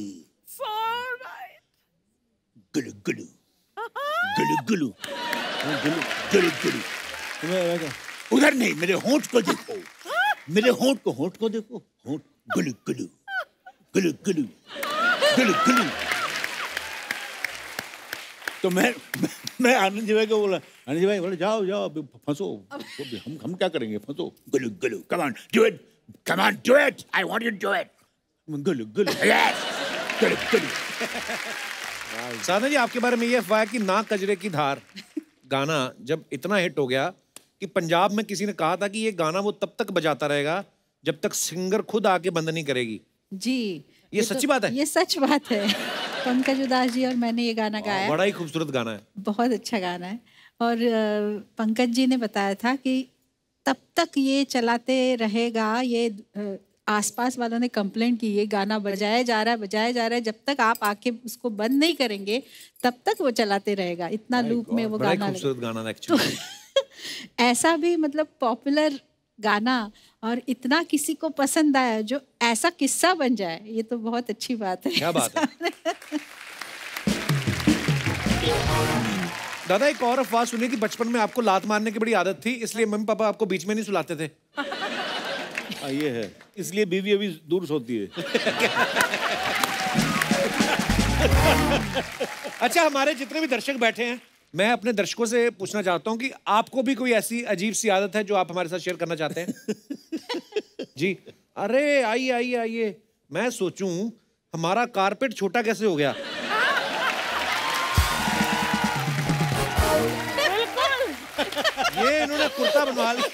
गुलू गुलू गुलू गुलू गुलू गुलू गुलू। उधर नहीं, मेरे होंठ को देखो, मेरे होंठ को होंठ को देखो, होंठ गुलू गुलू गुलू गुलू गुलू गुलू। तो मैं मैं आनंद जी भाई को बोला, आनंद जी भाई बोले जाओ जाओ फंसो, हम हम क्या करेंगे, फंसो। गुलू गुलू, come on do it, come on do it, I want you to do it. गुलू गुलू, यस गुलू गुलू। साधना जी, आपके बारे में ये अफवाह है कि ना कजरे की धार गाना जब इतना हिट हो गया कि पंजाब में किसी ने कहा था कि ये गाना वो तब तक बजाता रहेगा जब तक सिंगर खुद आके बंद नहीं करेगी। जी, ये, ये सच्ची तो, बात है? ये सच बात है। पंकज उदास जी और मैंने ये गाना गाया, बड़ा ही खूबसूरत गाना है, बहुत अच्छा गाना है। और पंकज जी ने बताया था कि तब तक ये चलाते रहेगा, ये आसपास वालों ने कंप्लेंट की ये गाना बजाया जा रहा है बजाया जा रहा है, जब तक आप आके उसको बंद नहीं करेंगे तब तक वो चलाते रहेगा। इतना लूप में वो गाना, खूबसूरत गाना एक्चुअली। ऐसा भी मतलब पॉपुलर गाना और इतना किसी को पसंद आया, जो ऐसा किस्सा बन जाए, ये तो बहुत अच्छी बात है। क्या बात है। दादा, एक और अफवाह सुनी कि बचपन में आपको लात मारने की बड़ी आदत थी, इसलिए मम्मी पापा आपको बीच में नहीं सुलाते थे। आ, ये है, इसलिए बीवी अभी दूर सोती है। अच्छा, हमारे जितने भी दर्शक बैठे हैं, मैं अपने दर्शकों से पूछना चाहता हूँ कि आपको भी कोई ऐसी अजीब सी आदत है जो आप हमारे साथ शेयर करना चाहते हैं? जी, अरे आइए आइए आइए। मैं सोचूं हमारा कारपेट छोटा कैसे हो गया। दोबारा बनवा ली।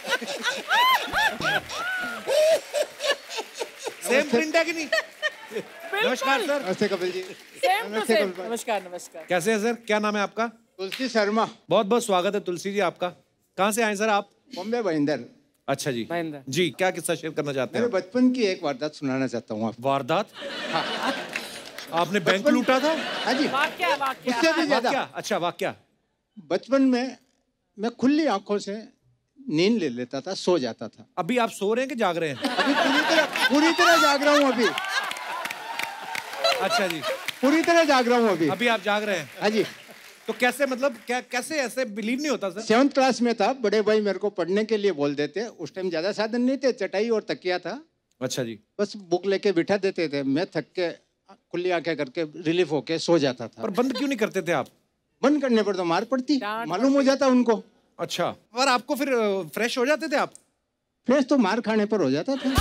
सेम प्रिंट है कि नहीं? नमस्कार सर। नमस्ते Kapil ji. Same to same. नमस्कार नमस्कार। कैसे हैं सर? क्या नाम है आपका? तुलसी शर्मा। बहुत बहुत स्वागत है तुलसी जी आपका। कहाँ से आए सर आप? बॉम्बे भाईंदर। अच्छा जी भाईंदर जी, क्या किस्सा शेयर करना चाहते हैं? मेरे बचपन की एक वारदात सुनाना चाहता हूँ आपको। वारदात? आपने बैंक लूटा था? हाँ जी। वाक्या वाक्या। उससे भी ज्यादा। वाक्या? अच्छा वाक्या। बचपन में मैं खुली आंखों से नींद ले लेता था, सो जाता था। अभी आप सो रहे हैं कि जाग रहे हैं? अभी पूरी तरह पूरी तरह जाग रहा हूँ अभी। अच्छा जी, पूरी तरह जाग रहा हूँ अभी। अभी आप जाग रहे हैं? हाँ जी। तो कैसे, मतलब क्या, कैसे ऐसे बिलीव नहीं होता सर? सेवन्थ क्लास में था, बड़े भाई मेरे को पढ़ने के लिए बोल देते। उस टाइम ज्यादा साधन नहीं थे, चटाई और तकिया था। अच्छा जी। बस बुक लेके बिठा देते थे, मैं थक के खुली आंखें करके रिलीफ होके सो जाता था। पर बंद क्यों नहीं करते थे आप? बंद करने पर तो मार पड़ती, मालूम हो जाता उनको। अच्छा, पर आपको फिर फ्रेश हो जाते थे आप? फ्रेश तो मार खाने पर हो जाता था।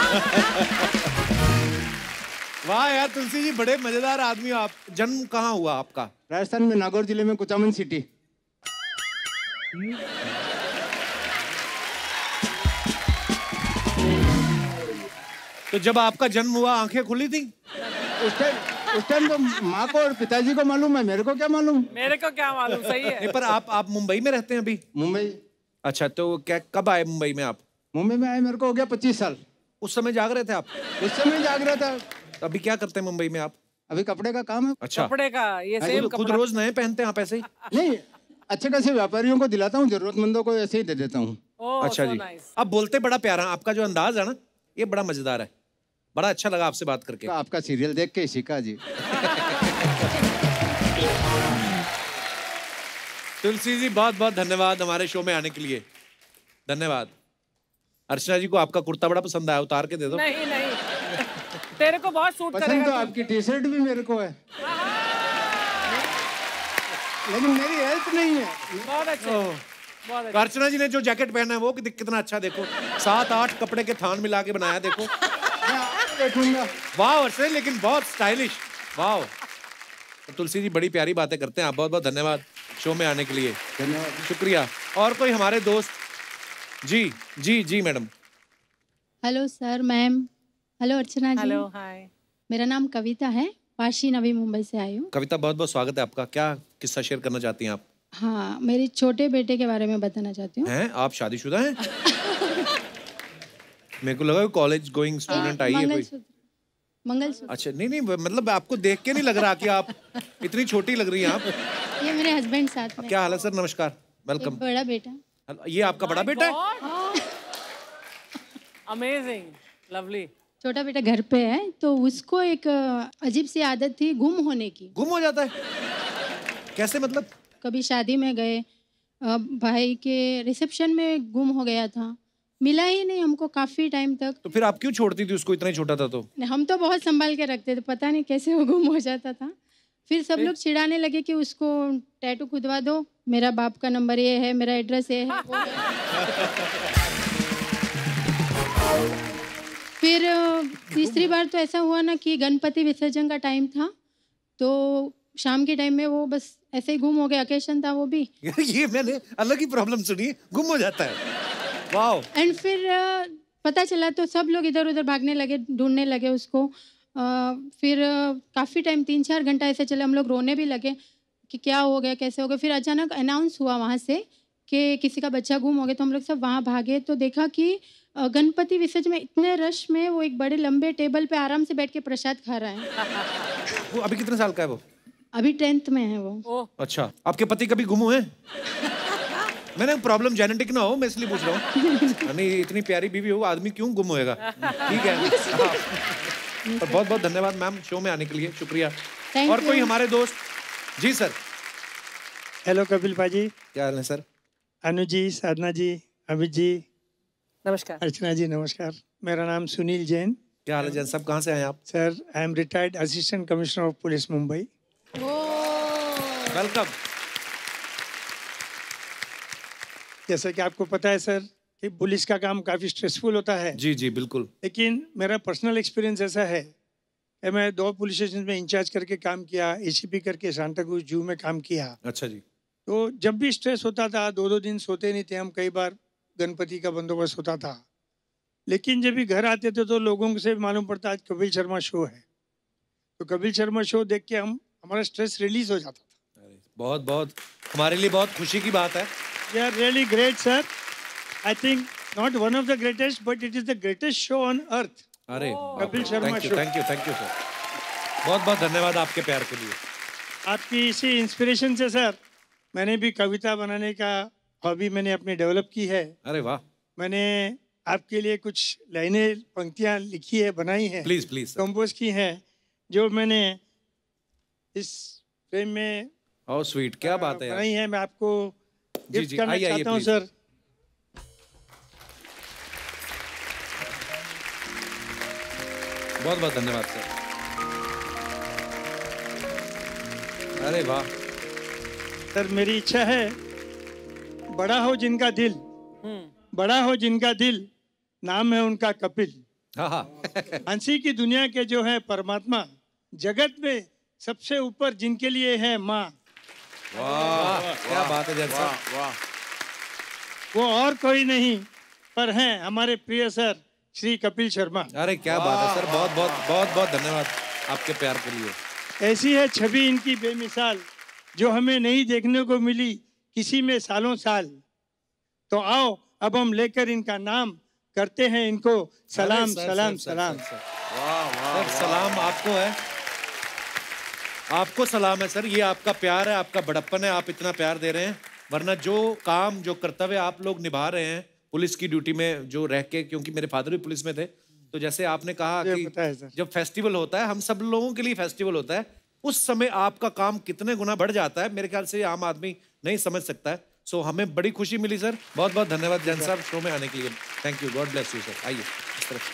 वाह यार तुलसी जी, बड़े मजेदार आदमी हो आप। जन्म कहाँ हुआ आपका? राजस्थान में नागौर जिले में कुचामन सिटी। तो जब आपका जन्म हुआ आंखें खुली थी? उस टाइम उस टाइम तो माँ को और पिताजी को मालूम है, मेरे को क्या मालूम। मेरे को क्या मालूम, सही है। नहीं, पर आप आप मुंबई में रहते हैं अभी? मुंबई। अच्छा, तो क्या कब आए मुंबई में आप? मुंबई में आए मेरे को हो गया पच्चीस साल। उस समय जाग रहे थे आप? उस समय जाग रहा था। तो अभी क्या करते हैं मुंबई में आप? अभी कपड़े का काम है। अच्छा, कपड़े का ये सेम खुद, खुद रोज नए पहनते हैं आप ऐसे ही? नहीं, अच्छे खासे व्यापारियों को दिलाता हूँ, जरूरतमंदों को ऐसे ही दे देता हूँ। अच्छा जी। आप बोलते बड़ा प्यारा, आपका जो अंदाज है ना ये बड़ा मजेदार है। बड़ा अच्छा लगा आपसे बात करके। आपका सीरियल देख के ही सीखा जी। तुलसी जी बहुत बहुत धन्यवाद हमारे शो में आने के लिए। धन्यवाद। अर्चना जी को आपका कुर्ता बड़ा पसंद आया, उतार के दे दो। नहीं नहीं, तेरे को बहुत सूट पसंद करेगा। तो आपकी टी शर्ट भी मेरे को है, लेकिन मेरी हेल्थ नहीं है। बहुत अच्छे, बहुत अच्छे। अर्चना जी ने जो जैकेट पहना है वो कितना अच्छा, देखो सात आठ कपड़े के थान मिला के बनाया, देखो। देखूंगा। वाह अर्चना, लेकिन बहुत स्टाइलिश। वाह। तो तुलसी जी बड़ी प्यारी बातें करते हैं आप। बहुत बहुत धन्यवाद शो में आने के लिए। धन्यवाद, शुक्रिया। और कोई हमारे दोस्त? जी जी जी madam. Hello sir, ma'am. Hello Archana ji. Hello, hi. मेरा नाम कविता है, वाशी नवी मुंबई से आई हूँ। कविता बहुत बहुत स्वागत है आपका। क्या किस्सा शेयर करना चाहती हैं आप? हाँ, मेरे छोटे बेटे के बारे में बताना चाहती हूँ। हैं आप शादीशुदा हैं? मेरे को लगा कॉलेज गोइंग स्टूडेंट आई है कोई। मंगलसूत्र। अच्छा, नहीं नहीं, मतलब आपको देख के नहीं लग रहा कि आप इतनी छोटी लग रही हैं आप। ये मेरे हस्बैंड साथ में। क्या हाल है सर? नमस्कार, वेलकम। बड़ा बेटा। ये आपका बड़ा बेटा है? Amazing, lovely. छोटा बेटा घर पे है, तो उसको एक अजीब सी आदत थी गुम होने की। गुम हो जाता है? कैसे मतलब? कभी शादी में गए, भाई के रिसेप्शन में गुम हो गया था, मिला ही नहीं हमको काफी टाइम तक। तो फिर आप क्यों छोड़ती थी उसको, इतना ही छोटा था तो? हम तो बहुत संभाल के रखते थे, पता नहीं कैसे वो गुम हो जाता था। फिर सब लोग चिढ़ाने लगे कि उसको टैटू खुदवा दो, मेरा बाप का नंबर ये है, मेरा एड्रेस ये है, वो है। फिर तीसरी बार तो ऐसा हुआ ना कि गणपति विसर्जन का टाइम था, तो शाम के टाइम में वो बस ऐसे ही गुम हो गया। अकेशन था वो भी। ये मैंने अलग ही प्रॉब्लम सुनी, गुम हो जाता है। वाओ। एंड फिर पता चला तो सब लोग इधर उधर भागने लगे, ढूंढने लगे उसको। Uh, फिर uh, काफ़ी टाइम, तीन चार घंटा ऐसे चले, हम लोग रोने भी लगे कि क्या हो गया, कैसे हो गया। फिर अचानक अनाउंस हुआ वहाँ से कि किसी का बच्चा गुम हो गया, तो हम लोग सब वहाँ भागे, तो देखा कि uh, गणपति विसर्जन में इतने रश में वो एक बड़े लंबे टेबल पे आराम से बैठ के प्रसाद खा रहा है। वो अभी कितने साल का है वो? अभी टेंथ में है वो। ओ। अच्छा, आपके पति कभी गुम हुए? मैंने प्रॉब्लम जेनेटिक ना हो, मैं इसलिए पूछ रहा हूँ। नहीं, इतनी प्यारी बीवी हो, आदमी क्यों गुम होएगा? ठीक है। और बहुत बहुत धन्यवाद मैम शो में आने के लिए, शुक्रिया। और कोई हमारे दोस्त? जी सर। हेलो कपिल भाजी। क्या हाल है सर? अनु जी, साधना जी, अमित जी, नमस्कार। अर्चना जी नमस्कार। मेरा नाम सुनील जैन। क्या हाल है जैन साहब, कहाँ से आए आप? Sir, I am retired assistant commissioner of police Mumbai. Welcome. जैसा कि आपको पता है सर कि पुलिस का काम काफ़ी स्ट्रेसफुल होता है। जी जी बिल्कुल। लेकिन मेरा पर्सनल एक्सपीरियंस ऐसा है कि मैं दो पुलिस स्टेशन में इंचार्ज करके काम किया, एसीपी करके सांताक्रूज जू में काम किया। अच्छा जी। तो जब भी स्ट्रेस होता था, दो दो दिन सोते नहीं थे हम, कई बार गणपति का बंदोबस्त होता था, लेकिन जब भी घर आते थे तो लोगों से मालूम पड़ता आज कपिल शर्मा शो है, तो कपिल शर्मा शो देख के हम हमारा स्ट्रेस रिलीज हो जाता था। बहुत बहुत हमारे लिए बहुत खुशी की बात है। You are really great, sir. I think not one of the greatest, but it is the greatest show on earth. अरे Kapil Sharma thank you show. Thank you thank you sir, बहुत बहुत धन्यवाद आपके प्यार के लिए। आपकी इसी इंस्पिरेशन से सर मैंने भी कविता बनाने का हॉबी मैंने अपनी डेवलप की है। अरे वाह। मैंने आपके लिए कुछ लाइनें पंक्तियां लिखी है, बनाई हैं, प्लीज प्लीज कंपोज की हैं, जो मैंने इस फ्रेम में ओह स्वीट, क्या बात है यार। बनाई है। मैं आपको जी गिफ्ट जी करना आइए आइए चाहता हूँ प्लीज। सर। बहुत बहुत धन्यवाद सर। अरे वाह सर मेरी इच्छा है, बड़ा हो जिनका दिल, बड़ा हो जिनका दिल, नाम है उनका कपिल। हाँ हाँ हंसी की दुनिया के जो है परमात्मा, जगत में सबसे ऊपर जिनके लिए है माँ। वाह क्या बात है जैसा। वो और कोई नहीं पर हैं हमारे प्रिय सर श्री कपिल शर्मा। अरे क्या बात है सर, बहुत बहुत बहुत बहुत धन्यवाद आपके प्यार के लिए। ऐसी है छवि इनकी बेमिसाल, जो हमें नहीं देखने को मिली किसी में सालों साल। तो आओ अब हम लेकर इनका नाम करते हैं इनको सलाम सर, सलाम सर, सलाम। सर, सर, सर सलाम आपको है, आपको सलाम है सर। ये आपका प्यार है, आपका बड़प्पन है, आप इतना प्यार दे रहे हैं। वरना जो काम जो कर्तव्य आप लोग निभा रहे हैं पुलिस की ड्यूटी में जो रह के, क्योंकि मेरे फादर भी पुलिस में थे, तो जैसे आपने कहा कि जब फेस्टिवल होता है, हम सब लोगों के लिए फेस्टिवल होता है, उस समय आपका काम कितने गुना बढ़ जाता है, मेरे ख्याल से आम आदमी नहीं समझ सकता है। सो हमें बड़ी खुशी मिली सर, बहुत बहुत धन्यवाद जैन साहब शो में आने के लिए। Thank you, god bless you sir. आइए इस तरफ।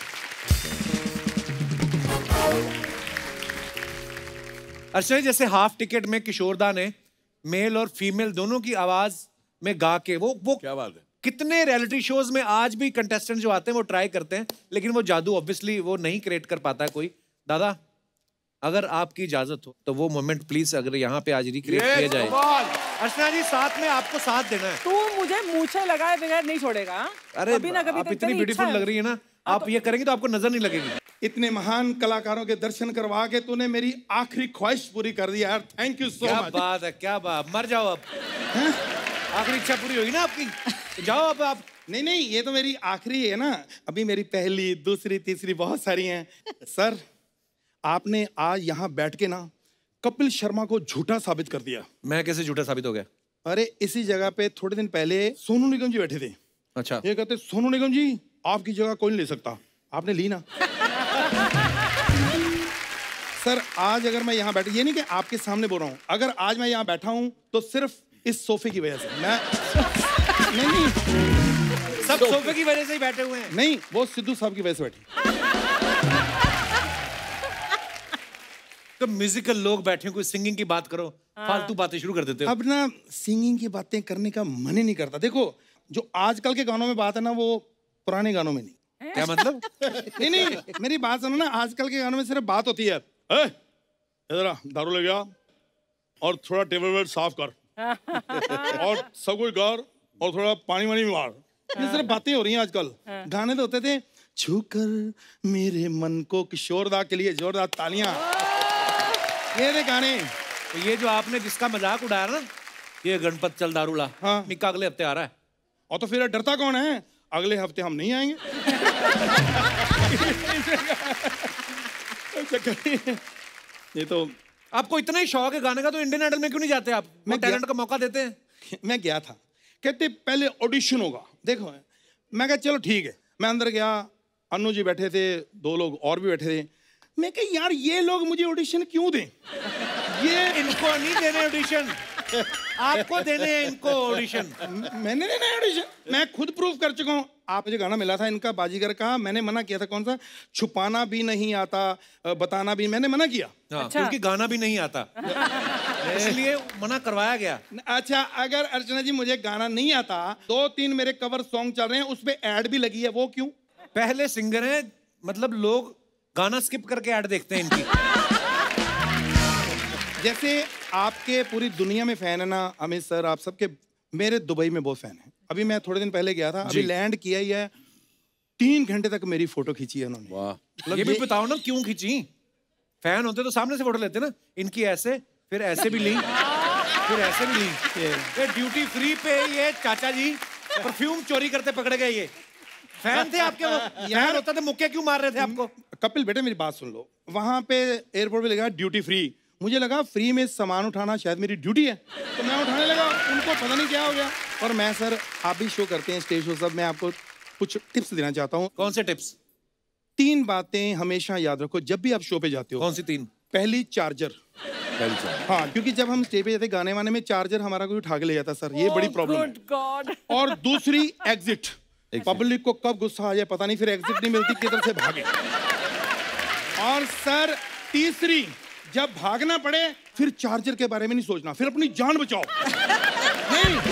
अर्चना, जैसे हाफ टिकट में किशोरदा ने मेल और फीमेल दोनों की आवाज में गा के वो वो क्या बात है। कितने रियलिटी शोज में आज भी कंटेस्टेंट जो आते हैं वो ट्राई करते हैं, लेकिन वो जादू ऑब्वियसली वो नहीं क्रिएट कर पाता है कोई। दादा अगर आपकी इजाजत हो तो वो मोमेंट प्लीज अगर यहाँ पे आज रिक्रिएट किया जाए। अर्चना जी साथ में आपको साथ देना है। तू मुझे मूछे लगाए बगैर नहीं छोड़ेगा। अरे कभी ना कभी आप तो इतनी तेरी ब्यूटीफुल इच्छा है। लग रही है ना, आप ये करेंगे तो आपको नजर नहीं लगेगी। इतने महान कलाकारों के दर्शन करवा के तूने मेरी आखिरी ख्वाहिश पूरी कर दी यार, थैंक यू सो क्या मच। बात है, क्या बात। मर जाओ अब, आखिरी इच्छा पूरी होगी ना आपकी, जाओ अब आप। नहीं नहीं ये तो मेरी आखिरी है ना, अभी मेरी पहली दूसरी तीसरी बहुत सारी हैं। सर आपने आज यहाँ बैठ के ना कपिल शर्मा को झूठा साबित कर दिया। मैं कैसे झूठा साबित हो गया? अरे इसी जगह पे थोड़े दिन पहले सोनू निगम जी बैठे थे। अच्छा। ये कहते सोनू निगम जी आपकी जगह कोई नहीं ले सकता, आपने ली ना। सर आज अगर मैं यहाँ बैठा, ये नहीं कि आपके सामने बोल रहा हूँ, अगर आज मैं यहाँ बैठा हूँ तो सिर्फ इस सोफे की वजह से। मैं नहीं नहीं सब सोफे की वजह से ही बैठे हुए हैं। नहीं, वो सिद्धू साहब की वजह से बैठी। तो म्यूजिकल लोग बैठे हैं, कोई सिंगिंग की बात करो, फालतू बातें शुरू कर देते हो। अब ना सिंगिंग की बातें करने का मन ही नहीं करता। देखो जो आजकल के गानों में बात है ना, वो पुराने गानों में नहीं। क्या मतलब? नहीं नहीं मेरी बात सुनो ना, आजकल के गानों में सिर्फ बात होती है, ए, इधर आ, दारू ले गया और थोड़ा टेबल वेल साफ कर और सब कुछ कर और थोड़ा पानी वानी मार। ये सिर्फ बातें हो रही हैं आजकल। गाने तो होते थे, छूकर मेरे मन को, किशोरदा के लिए जोरदार तालियां। ये थे गाने। तो ये जो आपने जिसका मजाक उड़ाया ना, ये गणपत चल दारूला, हाँ निक्का अगले हफ्ते आ रहा है। और तो फिर डरता कौन है, अगले हफ्ते हम नहीं आएंगे। ये तो आपको इतना ही शौक है गाने का, तो इंडियन आइडल में क्यों नहीं जाते आप? मैं टैलेंट का मौका देते हैं। मैं गया था, कहते पहले ऑडिशन होगा। देखो मैं कहा चलो ठीक है, मैं अंदर गया, अनु जी बैठे थे, दो लोग और भी बैठे थे। मैं कहा यार ये लोग मुझे ऑडिशन क्यों दें? ये इनको नहीं देने ऑडिशन, आपको देने हैं इनको ऑडिशन। मैंने देना है ऑडिशन, मैं खुद प्रूव कर चुका हूँ। आप मुझे गाना मिला था इनका बाजीगर का, मैंने मना किया था, कौन सा, छुपाना भी नहीं आता, बताना भी, मैंने मना किया। हाँ, अच्छा। क्योंकि गाना भी नहीं आता इसलिए मना करवाया गया। अच्छा अगर अर्चना जी मुझे गाना नहीं आता, दो तीन मेरे कवर सॉन्ग चल रहे हैं, उसपे ऐड भी लगी है, वो क्यों? पहले सिंगर है, मतलब लोग गाना स्किप करके ऐड देखते हैं इनकी। जैसे आपके पूरी दुनिया में फैन है ना अमित सर, आप सबके, मेरे दुबई में बहुत फैन है। अभी मैं थोड़े दिन पहले गया था, अभी लैंड किया ही है, तीन घंटे तक मेरी फोटो खींची है उन्होंने। वाह, ये भी बताओ ना क्यों खींची? फैन होते तो सामने से फोटो लेते ना, इनकी ऐसे, फिर ऐसे भी ली, फिर ऐसे भी ली। ये ड्यूटी फ्री पे ये चाचा जी परफ्यूम चोरी करते पकड़े गए। ये फैन थे आपके? वो फैन होता तो मुक्के क्यों मार रहे थे आपको? कपिल बेटे मेरी बात सुन लो, वहां पे एयरपोर्ट पे लगा ड्यूटी फ्री, मुझे लगा फ्री में सामान उठाना शायद मेरी ड्यूटी है, तो मैं उठाने लगा, उनको पता नहीं क्या हो गया। और मैं सर, आप भी शो करते हैं, स्टेज शो सब, मैं आपको कुछ टिप्स देना चाहता हूँ। कौन से टिप्स? तीन बातें हमेशा याद रखो जब भी आप शो पे जाते हो। कौन सी तीन? पहली, चार्जर। पहली चार्जर, हाँ, क्योंकि जब हम स्टेज पे जाते गाने वाने में चार्जर हमारा कोई उठा के ले जाता सर, ये बड़ी प्रॉब्लम है। और दूसरी, एग्जिट। पब्लिक को कब गुस्सा आ जाए पता नहीं, फिर एग्जिट नहीं मिलती, किधर से भागे। और सर तीसरी, जब भागना पड़े फिर चार्जर के बारे में नहीं सोचना, फिर अपनी जान बचाओ। नहीं,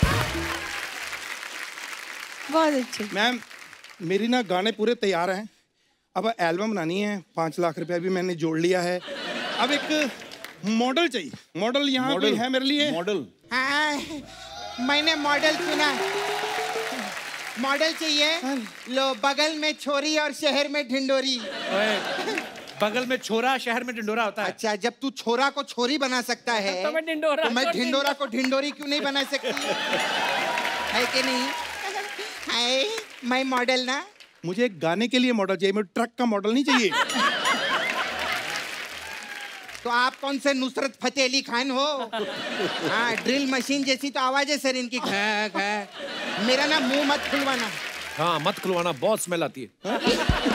बहुत अच्छे। मैम मेरी ना गाने पूरे तैयार हैं, अब एल्बम बनानी है, पाँच लाख रुपया भी मैंने जोड़ लिया है। अब एक मॉडल चाहिए, मॉडल यहाँ पे है मेरे लिए। मॉडल? हाँ, मैंने मॉडल सुना, मॉडल चाहिए। लो, बगल में छोरी और शहर में ढिंडोरी। बगल में छोरा, शहर में ढिंडोरा होता है। अच्छा, जब तू छोरा को छोरी बना सकता है तो मैं ढिंडोरा तो मैं ढिंडोरा को ढिंडोरी क्यों नहीं बना सकती? है कि नहीं? है, मैं मॉडल ना, मुझे एक गाने के लिए मॉडल चाहिए, मुझे ट्रक का मॉडल नहीं चाहिए। तो आप कौन से नुसरत फतेह अली खान हो? हाँ, ड्रिल मशीन जैसी तो आवाज है सर इनकी। खा, खा। मेरा ना मुंह मत खुलवाना। हाँ, मत खुलवाना, बहुत स्मेल आती है।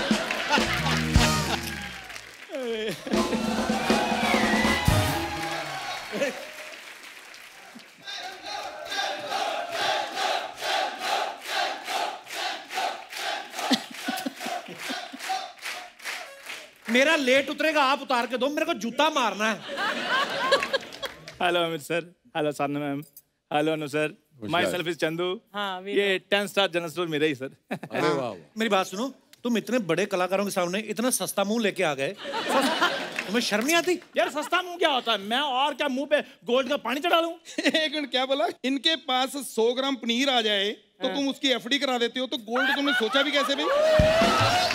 मेरा लेट उतरेगा, आप उतार के दो, मेरे को जूता मारना है। Hello Amit sir, hello Sadhana ma'am, hello Anu sir, myself is Chandu. हाँ, ये टेन स्टार जनरल स्टोर मेरा ही सर। अरे वाह। मेरी बात सुनो, तुम इतने बड़े कलाकारों के सामने इतना सस्ता मुंह लेके आ गए, तुम्हें शर्म नहीं आती? यार सस्ता मुंह क्या होता है? मैं और क्या मुंह पे गोल्ड का पानी चढ़ा लूं? एक मिनट, क्या बोला? इनके पास सौ ग्राम पनीर आ जाए तो तुम उसकी एफडी करा देते हो, तो गोल्ड तुमने सोचा भी कैसे भाई?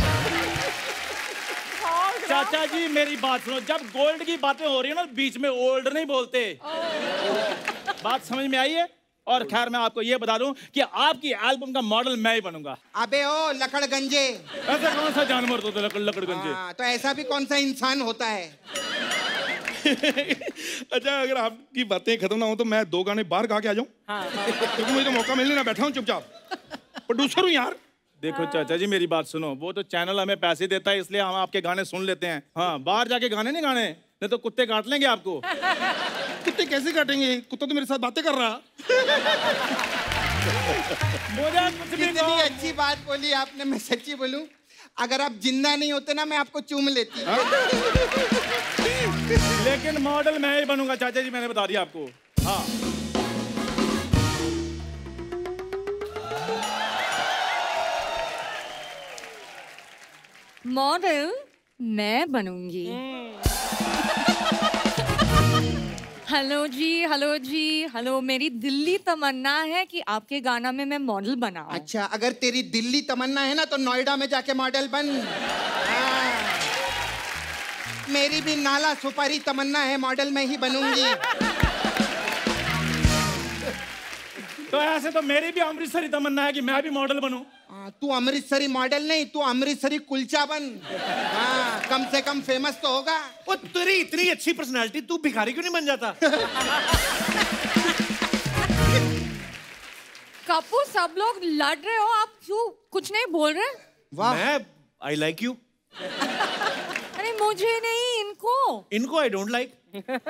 चाचा जी मेरी बात सुनो, जब गोल्ड की बातें हो रही है ना, बीच में ओल्ड नहीं बोलते। बात समझ में आई है? और खैर मैं आपको ये बता दूं कि आपकी एल्बम का मॉडल मैं ही बनूंगा। अबे ओ लकड़गंजे, ऐसा कौन सा जानवर होता है लकड़ लकड़गंजे? हाँ, तो ऐसा भी कौन सा इंसान होता है? अच्छा, अगर आपकी बातें खत्म ना हो तो मैं दो गाने बाहर गा के आ जाऊं, क्योंकि मुझे मौका मिलने ना, बैठा हूं चुपचाप, प्रोड्यूसर हूं यार। देखो चाचा जी मेरी बात सुनो, वो तो चैनल हमें पैसे देता है इसलिए हम आपके गाने सुन लेते हैं। हाँ, बाहर जाके गाने नहीं गाने, नहीं तो कुत्ते काट लेंगे आपको। कुत्ते कैसे काटेंगे? कुत्ता तो मेरे साथ बातें कर रहा। मुझे कुछ भी कितनी अच्छी बात बोली आपने, मैं सच्ची बोलूं, अगर आप जिंदा नहीं होते ना, मैं आपको चूम लेती। लेकिन मॉडल मैं ही बनूंगा चाचा जी, मैंने बता दिया आपको। हाँ, मॉडल मैं बनूंगी। Hello ji, hello ji, hello. मेरी दिल्ली तमन्ना है कि आपके गाना में मैं मॉडल बनाऊं। अच्छा, अगर तेरी दिल्ली तमन्ना है ना तो नोएडा में जाके मॉडल बन। हाँ। मेरी भी नाला सुपारी तमन्ना है, मॉडल में ही बनूंगी। तो ऐसे तो मेरी भी अमृतसरी तमन्ना है कि मैं भी मॉडल बनूं। हाँ, तू अमृतसरी मॉडल नहीं, तू अमृतसरी कुलचा बन। हाँ, कम से कम फेमस तो होगा। वो तेरी इतनी अच्छी पर्सनालिटी, तू भिखारी क्यों नहीं बन जाता? कपूर, सब लोग लड़ रहे हो, आप क्यों कुछ नहीं बोल रहे? वाह, मैं आई लाइक यू। अरे मुझे नहीं, इनको इनको I don't like.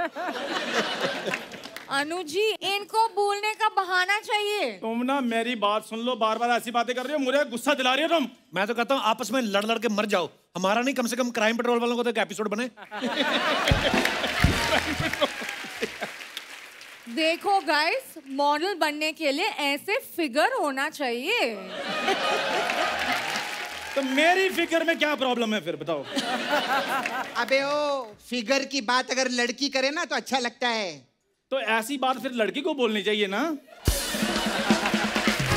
Anu ji, इनको बोलने का बहाना चाहिए। तुम ना मेरी बात सुन लो, बार बार ऐसी बातें कर रही हो, मुझे गुस्सा दिला रही हो तुम। मैं तो कहता हूँ आपस में लड़ लड़ के मर जाओ, हमारा नहीं, कम से कम क्राइम पेट्रोल वालों को तो एक एपिसोड बने। देखो गाइस, मॉडल बनने के लिए ऐसे फिगर होना चाहिए। तो मेरी फिगर में क्या प्रॉब्लम है फिर बताओ? अबे ओ, फिगर की बात अगर लड़की करे ना तो अच्छा लगता है। तो ऐसी बात फिर लड़की को बोलनी चाहिए ना।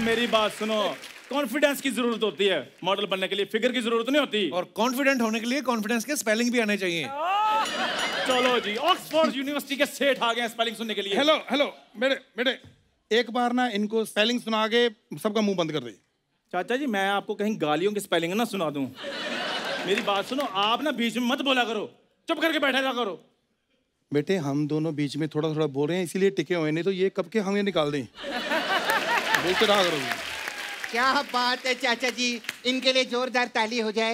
मेरी बात सुनो, कॉन्फिडेंस की जरूरत होती है मॉडल बनने के लिए, फिगर की जरूरत नहीं होती। और कॉन्फिडेंट होने के लिए कॉन्फिडेंस के स्पेलिंग भी आने चाहिए। चलो जी, ऑक्सफोर्ड यूनिवर्सिटी के सेठ आ गए स्पेलिंग सुनने के लिए। हेलो हेलो बेटे बेटे, एक बार ना इनको स्पेलिंग सुना के सबका मुंह बंद कर दे। चाचा जी, मैं आपको कहीं गालियों की स्पेलिंग ना सुना दूं। मेरी बात सुनो, आप ना बीच में मत बोला करो, चुप करके बैठा रहा करो। बेटे हम दोनों बीच में थोड़ा थोड़ा बोल रहे हैं इसीलिए टिके हुए, नहीं तो ये कब के हमें निकाल दें। बोलते रहा करो। क्या बात है चाचा जी, इनके लिए जोरदार ताली हो जाए।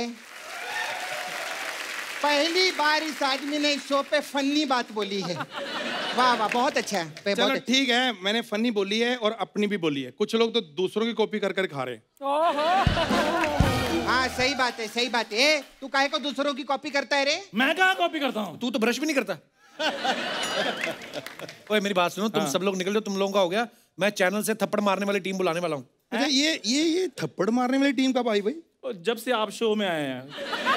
पहली बार इस आदमी ने इस शो पे फनी बात बोली है। वाह वाह, बहुत अच्छा है। चलो ठीक है, मैंने फनी बोली है और अपनी भी बोली है। कुछ लोग तो दूसरों की कॉपी कर कर खा रहे हैं। हाँ सही बात है, सही बात है। ए, तू काहे को दूसरों की कॉपी करता है रे? मैं कहाँ कॉपी करता हूँ? तू तो ब्रश भी नहीं करता। ओए मेरी बात सुनो, तुम हाँ। सब लोग निकल जाओ, तुम लोगों का हो गया। मैं चैनल से थप्पड़ मारने वाली टीम बुलाने वाला हूँ। अच्छा, ये ये ये थप्पड़ मारने वाली टीम कब आई भाई? जब से आप शो में आए हैं।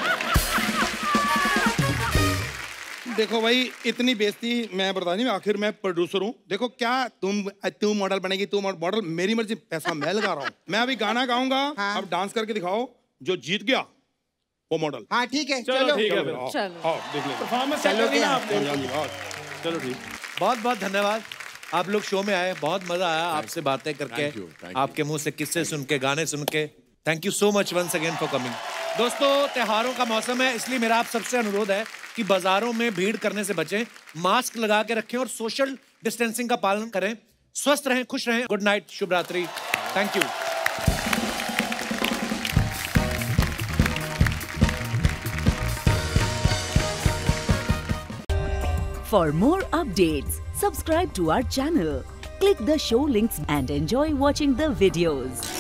देखो भाई, इतनी बेइज्जती मैं बता नहीं, आखिर मैं प्रोड्यूसर हूँ। देखो क्या तुम तू मॉडल बनेगी, तू मॉडल, मेरी मर्जी, पैसा मैं लगा रहा हूँ। मैं अभी गाना गाऊंगा, हाँ। अब डांस करके दिखाओ, जो जीत गया वो मॉडल। हाँ ठीक है, चलो ठीक है, चलो देख ले परफॉर्मेंस। चलो ठीक, बहुत बहुत धन्यवाद। आप लोग शो में आए, बहुत मजा आया आपसे बातें करके, आपके मुंह से किस्से सुन के, गाने सुन के। Thank you so much once again for coming. दोस्तों, त्योहारों का मौसम है, इसलिए मेरा आप सबसे अनुरोध है कि बाजारों में भीड़ करने से बचें, मास्क लगा के रखें और सोशल डिस्टेंसिंग का पालन करें। स्वस्थ रहें, खुश रहें। गुड नाइट, शुभ रात्रि। Thank you. For more updates, subscribe to our channel, click the show links and enjoy watching the videos.